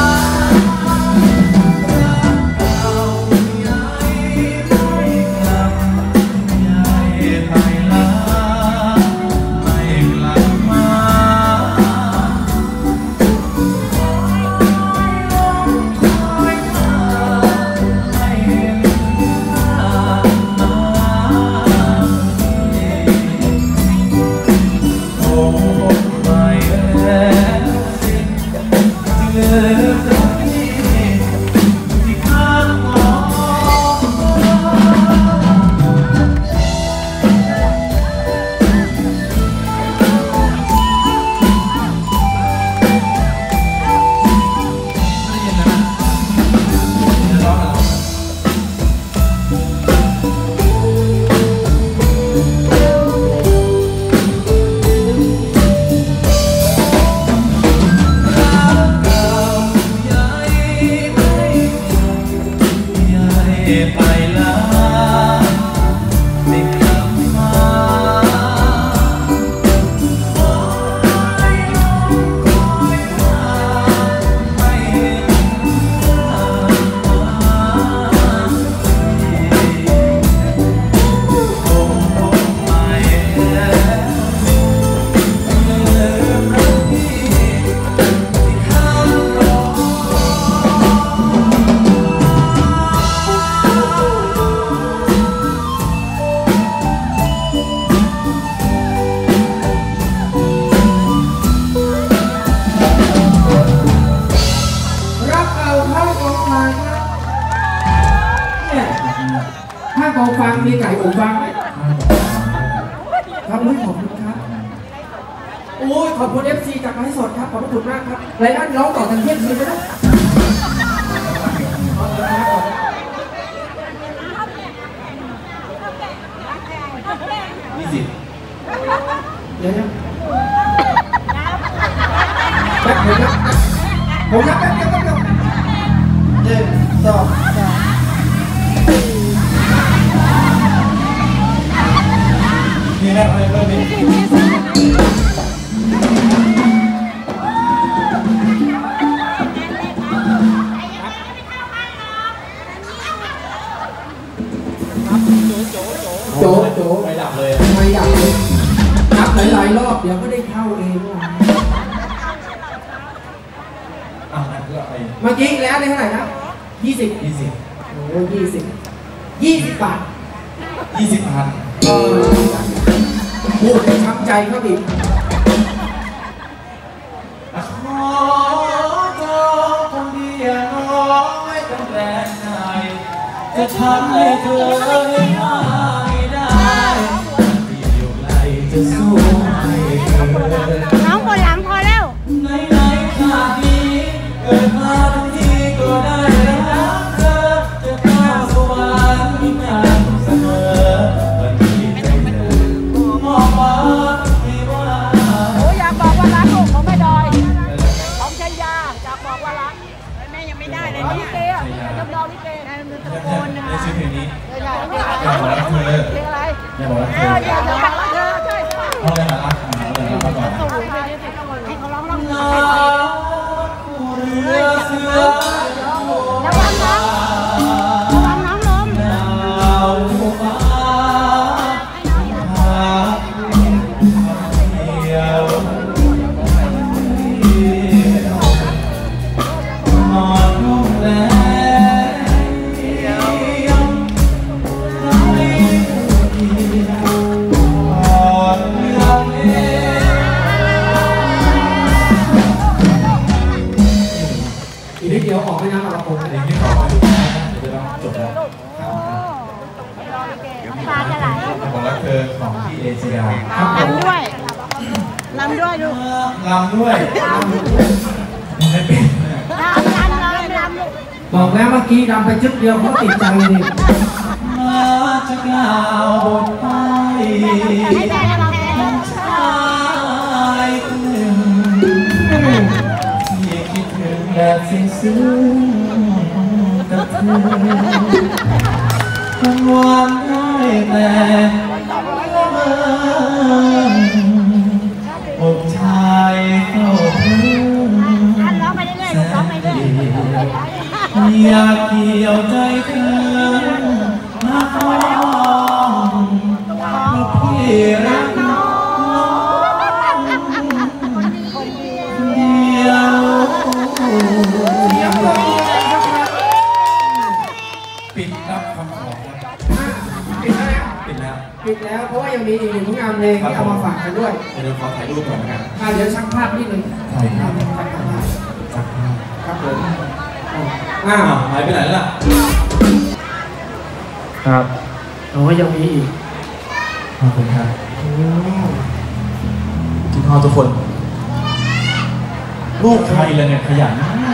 ไปแล้วไม่กลับมาคอยมาไม่เห็นคงไม่แล้วลืมรักที่ข้างรอถ้าเราฟังมีไก่อบฟังไหมครับขอบคุณครับโอ้ยขอบคุณ FC จากไลฟ์สดครับขอบคุณมากครับไรอันร้องต่อทันเที่ยงคืนไหมนะ 20 เดี๋ยวนะผมนับแป๊บเดียว1 2 นี่นะอะไรก็มีโจไม่ดับเลยไม่อยากเลยนับหลายๆรอบเดี๋ยวก็ได้เข้าเองเมื่อกี้แล้วได้เท่าไหร่นะ20โอ้20 บาท 20,000 พูดให้ช้ำใจเขาดิขอจองคนเดียวน้อยจำแรงใจจะทำให้เธอให้ง่ายได้ที่อยู่ไหนจะสู้ให้เธอน้องคนหลังพอแล้วไหนชาตินี้เกิดมาทั้งทีก็ได้รักเธอจะก้าวสวรรค์อย่างเสมอวันที่ใจเธอมองว่าไม่ว่าโอ้อยากบอกว่ารักลูกของแม่ดอยของชัยยาอยากบอกว่ารักแม่ยังไม่ได้เลยเนี่ยลิเกอ่ะจำลองลิเกในมือตะโกนนะในชื่อเพลงนี้อยากบอกรักเธอเพลงอะไรอยากบอกรักเธออยากบอกรักเธอใช่เอาเลยนะเอาเลยนะมาก่อนให้เขาร้องเรือเสือระวังน้องล้มหนาวฟ้าหาเดียวนอนรุ่งแรงยังไรอ่อนเรื่องเอีกนิดเดียวออกไม่น้ำมาละผมอีกนิดต่อไปเดี๋ยวต้องจบแล้วน้ำตาจะไหลบอกรักเธอของพี่เอเชียลำด้วยลูกลำด้วยไม่เป็นลำลูกบอกแล้วเมื่อกี้ดำไปชุดเดียวเขาติดใจเลยไม่จะกล่าวบทไปชายคนหนึ่งที่คิดถึงแบบซึ้งๆกับเธอทั้งวันได้แต่อกชายเข้าถึงอยากเกี่ยวใจเธอมาฟ้องเพราะพี่รักน้องเดียวปิดรับคำขอปิดแล้วปิดแล้วเพราะว่ายังมีอีกหนึ่งผลงานเพลงที่เอามาฝากกันด้วยเดี๋ยวขอถ่ายรูปก่อนนะครับเดี๋ยวชักภาพนิดนึงถ่ายภาพครับผมอ้าวหายไปไหนล่ะครับโอ้ยังมีอีกขอบคุณครับทุกท่านทุกคนลูกใครเลยเนี่ยขยัน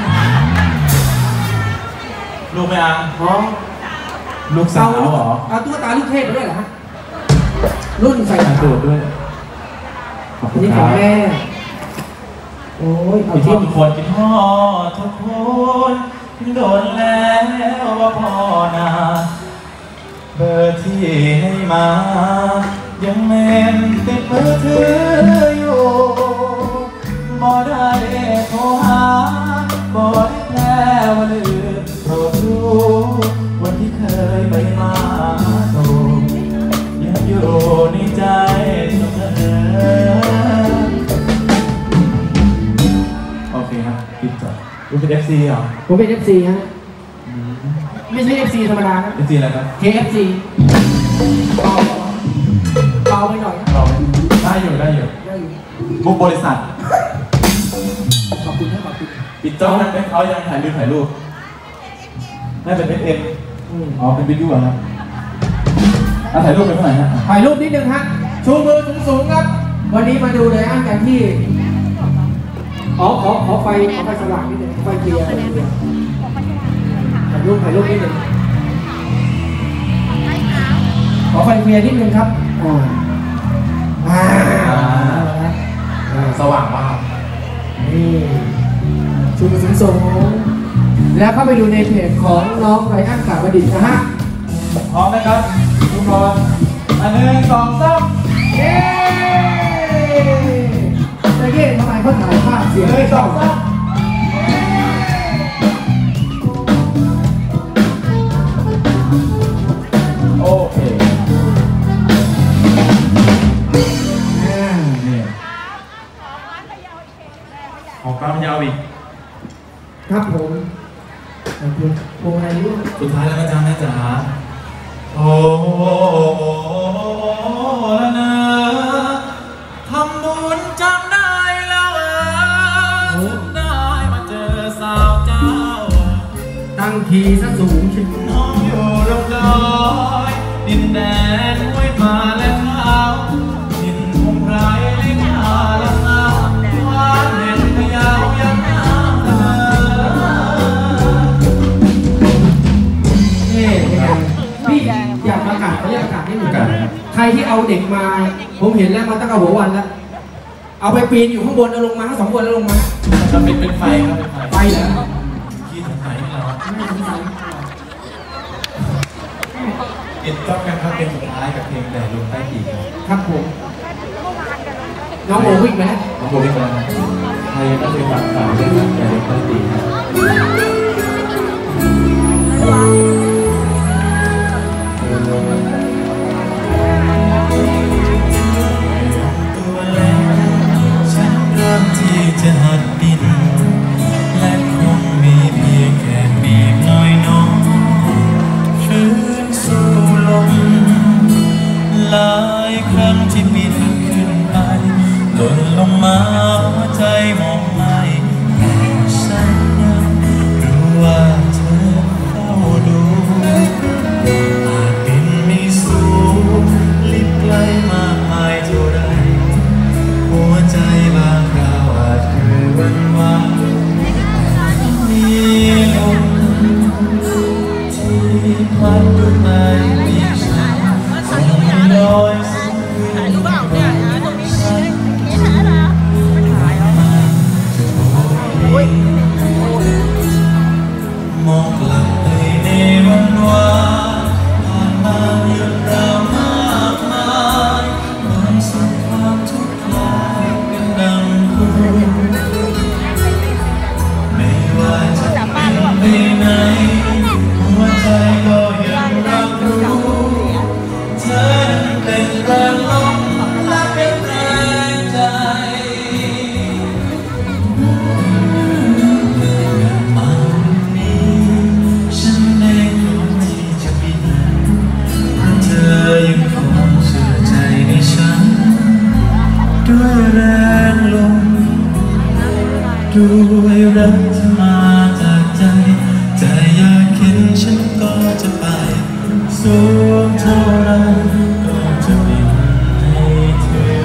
ลูกไม่อังลูกสาวเหรอเอาตุ๊กตาลูกเทพด้วยเหรอฮะรุ่นใส่กระโดดด้วยนี่ของแม่โอ้ยเอาที่ทุกคนกินพ่อทุกคนโดนแล้วว่าพ่อนาเบอร์ที่ให้มายังเมนติดมือถืออยู่บ่ได้โทรหาบ่ได้แปลว่าลืมโปรดรู้วันที่เคยไปมาโตยังอยู่ในใจเสมอโอเคครับปิดจบคุณเป็น FC เหรอผมเป็น FC ฮะไม่ใช่ FC ธรรมดานะ FC อะไรครับ KFC เบาไปหน่อยได้อยู่มุกบริษัทขอบคุณนะขอบคุณปิดจอบนั้นเป็นเขายังถ่ายรูปได้เป็น FM อ๋อเป็นวิดีโอครับถ่ายรูปเป็นเท่าไหร่ฮะถ่ายรูปนิดนึงฮะชูมือสูงๆครับวันนี้มาดูเลยอันกันที่ขอไฟสว่างนิดนึงไฟเกียร์ถ่ายรูปนิดนึงขอไฟเกียร์นิดนึงครับสว่างมากนี่ชูมือสูงๆแล้วเข้าไปดูในเพจของน้องไรอันกาบดิษฐ์นะฮะพร้อมไหมครับทุกคน1 2 3 เย้จะเย่ทำไมเขาถ่ายภาพเสียง 1 2 3โอเคออกกำลังยาวอีกครับผมโอ้ยสุดท้ายแล้วนะจ๊ะแม่จ๋าโอ้ละนะทำบุญจังได้แล้วได้มาเจอสาวเจ้าตั้งทีซะสูงชิบน้องอยู่รอบร้อยดินแดนห้วยมาและข้าวดินพงไพรเล็กหาละนาว่าเห็นพยาวยังน้ำตาพี่อยากประกาศเขาอยากประกาศให้หนูกันใครที่เอาเด็กมาผมเห็นแล้วมาตั้งแต่หัววันแล้วเอาไปปีนอยู่ข้างบนเอาลงมาทั้ง2 คนแล้วลงมาจะเป็นไฟครับเป็นไฟเหรอขี้สงสัยเหรอไม่สงสัยปิดจอบกันครับเป็นสุดท้ายกับเพลงแต่ลงใต้ปีกครับผมน้องโบวิ่งไหมน้องโบวิ่งไปใครก็เคยฟังเรื่องแต่ลงใต้ปีกตัวแล้วฉันเริ่มที่จะหัดบินและคงมีเพียงแค่ปีกน้อยน้องฟื้นสู่ลมหลายครั้งที่บินขึ้นไปหล่นลงมาหัวใจมองไม่แต่ฉันด้วยรักที่มาจากใจแต่อยากเห็นฉันก็จะไปสูงเท่าไรก็จะบินให้ถึง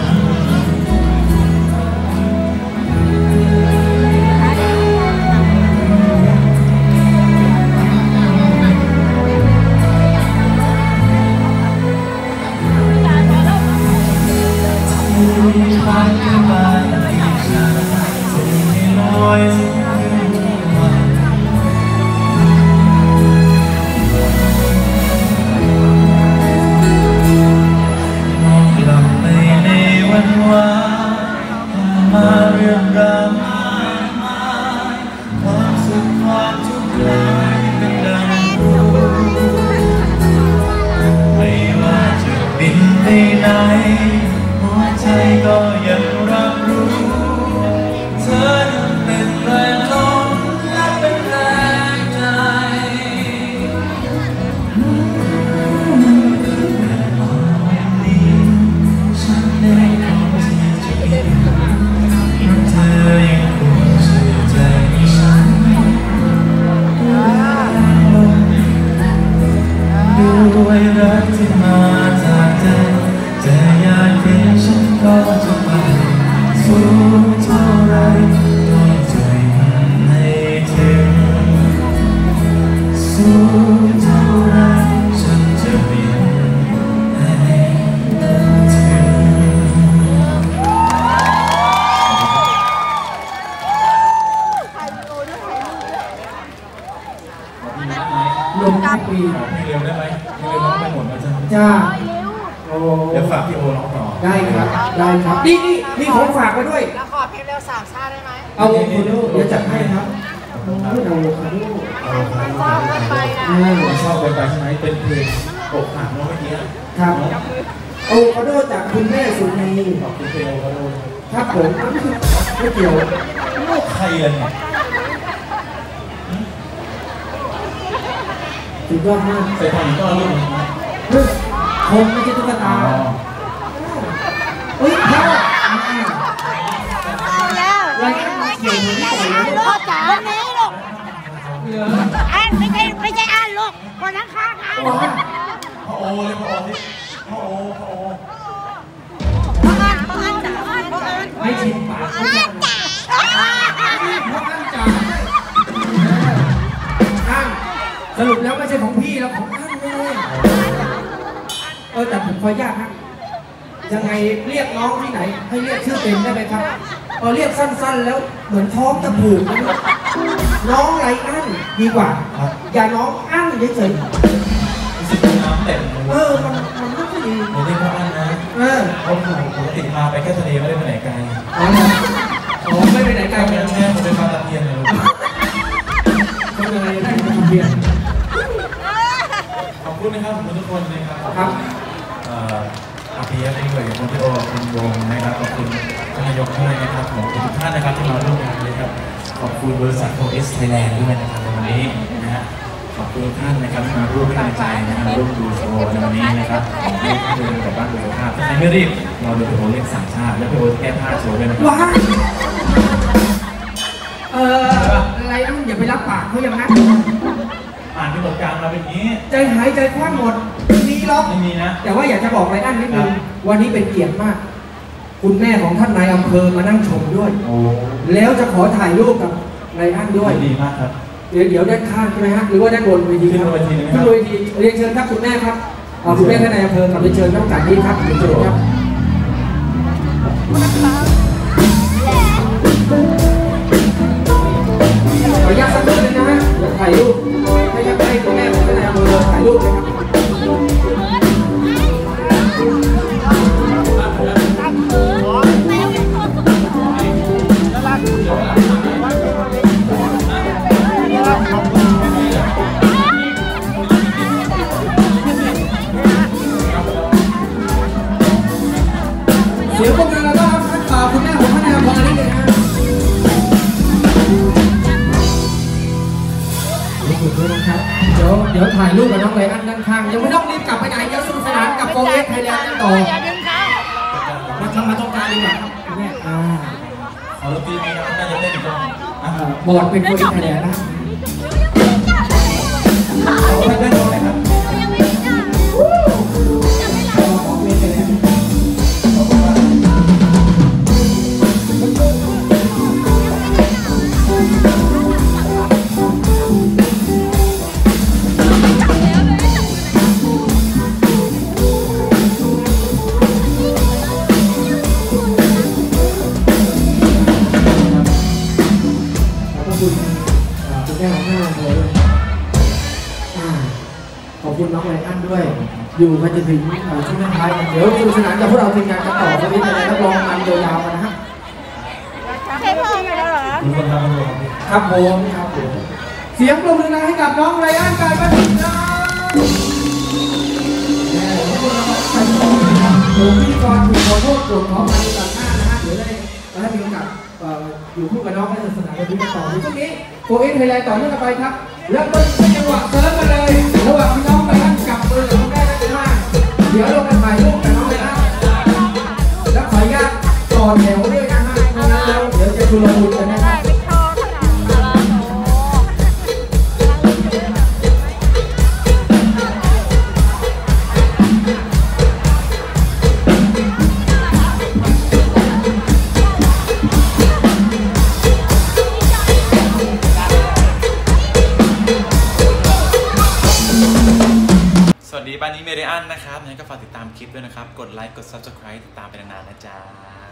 หัวใจก็ยังรับรู้เธอนั้นเป็นแรงลมและเป็นแรงใจแต่วันนี้ฉันได้พร้อมที่จะบินเพราะเธอยังคงเชื่อใจในฉันด้วยรักที่มาจากใจแต่อยากเห็นฉันก็จะไปสูงเท่าไรก็จะบินให้ถึงสูงเท่าไรฉันจะบินให้ถึงลงทุกปีเพลงเร็วได้ไหมเพลงเร็วร้องไปหมดแล้วจ้ะจ้าโอ้เดี๋ยวฝากพี่โอร้องต่อได้ครับได้ครับนี่ของฝากไปด้วยแล้วขอเพลงเร็ว3 ชาติได้ไหมเอาโวคาโดเดี๋ยวจัดให้ครับโอ้ยเอาโวคาโดว่ากันไปนะผมชอบไปใช่ไหมเป็นเพลงอกหักเมื่อกี้ครับเอาโวคาโดจากคุณแม่สุนีขอบคุณเพลงโอคาโดครับผมไม่เกี่ยวลูกใครอ่ะเนี่ยสุดยอดมากใส่ทองก็ลูกเฮ้ยคงไม่ใช่ตุ๊กตาเฮ้ยพ่อแล้วรายการมาเขียนเหมือนที่ต่อยเลยพ่อจ๋านี้ลูกอันไม่ใช่อันลูกคนข้างๆอันว้าพ่อโอเลยพ่อโอที่พ่อโอพ่ออันจ๋าพ่ออันไม่ชินปากเขาจัง พ่ออั้นจ๋าอั้นสรุปแล้วไม่ใช่ของพี่แล้วของอั้นเลยแต่ผมขออนุญาตนะยังไงเรียกน้องที่ไหนให้เรียกชื่อเต็มได้ไหมครับเรียกสั้นๆแล้วเหมือนท้องจะผูกนะน้องไรอั้นดีกว่าอย่าน้องอั้นเฉยน้ำเต็มๆมันไม่ค่อยดีผมเรียกพ่ออันนะเขาปกติมาไปแค่ทะเลไม่ได้ไปไหนไกลไม่ไปไหนไกลแค่เลยแช่ผมเป็นปลาตะเพียนเลยคนอะไรได้มาทำเพียรขอบคุณนะครับขอบคุณทุกคนนะครับครับอาเพียด้วยคุณพี่โอคุณวงนะครับขอบคุณท่านนายกด้วยนะครับขอบคุณทุกท่านนะครับที่มาร่วมงานเลยครับขอบคุณบริษัทโฟเอสไทยแลนด์ด้วยนะครับในวันนี้นะฮะขอบคุณท่านนะครับที่มาร่วมให้กำลังใจนะครับร่วมดูโชว์ในวันนี้นะครับให้ท่านเดินกลับบ้านโดยสุขภาพถ้าใครไม่รีบเราเดินไปโอเล่น3 ชาติแล้วพี่โอแก้ผ้าโชว์ด้วยนะครับว้าอะไรนั่นอย่าไปรับปากเขาอย่างนั้นอ่านเป็นบทการมาเป็นอย่างนี้ใจหายใจคว่ำหมดมีล็อกไม่มีนะแต่ว่าอยากจะบอกไรอันนิดนึงวันนี้เป็นเกียรติมาก คุณแม่ของท่านนายอำเภอมานั่งชมด้วยโอ้แล้วจะขอถ่ายรูปกับไรอันด้วยดีมากครับเดี๋ยวด้านข้างใช่ไหมฮะหรือว่าด้านบนเวทีครับขึ้นเวทีเลยไหมครับขึ้นเวทีเรียนเชิญครับคุณแม่ครับคุณแม่ท่านนายอำเภอกับเรียนเชิญน้ำกัดนี้ครับเรียนเชิญครับขออนุญาตสักนิดนึงนะฮะเดี๋ยวถ่ายรูปให้คุณแม่ของท่านนายอำเภอถ่ายรูปเลยครับเสียงปรบมือแล้วก็ท่านป่าคุณแม่ของท่านนายอำเภอนี่เลยนะขอบคุณด้วยนะครับเดี๋ยวถ่ายรูปกับน้องไรอันด้านข้างยังไม่ต้องรีบกลับไปไหนเดี๋ยวสนุกสนานกับโฟเอสไทยแลนด์กันต่ออย่าดึงเขามาทำมาต้องการดีกว่าครับคุณแม่ขเอาดนตรีนี้น่าจะเต้นอีกรอบบอร์ดเป็นคนคะแนนนะเอาเต้นตรงไหนครับของเป็นคะแนนขอบคุณน้องไลอ้อนด้วยอยู่กันจนถึงช่วงท้ายเดี๋ยวสนุกสนานกับพวกเราทีมงานกันต่อวันนี้เลยรับรองมันยาวๆนะฮะใช่พ่อไปแล้วเหรอมีคนทำมาดูครับผมครับผมเสียงปรบมือให้กับน้องไลอ้อนการบันทึกนะผมพิธีกรถูกขอโทษโกรธขอมาในต่างหน้านะฮะเดี๋ยวได้ถ้ามีโอกาสอยู่คู่กับน้องให้สนุกสนานกันด้วยกันต่อในช่วงนี้โคเอ็นไทยแลนด์ต่อเนื่องกันไปครับแล้วก็เป็นจังหวะเซิร์ฟมาเลยระหว่างพี่น้องไลอ้อนกับมือของแม่ได้มากเดี๋ยวลงกันถ่ายรูปกับน้องไลอ้อนแล้วขออนุญาตต่อแถวด้วยนะฮะแล้วเดี๋ยวจะชุลมุนกันนะครับสวัสดีบ้านนี้เมเดียนนะครับงั้นก็ฝากติดตามคลิปด้วยนะครับกดไลค์กด Subscribe ติดตามไปนานๆนะจ๊ะ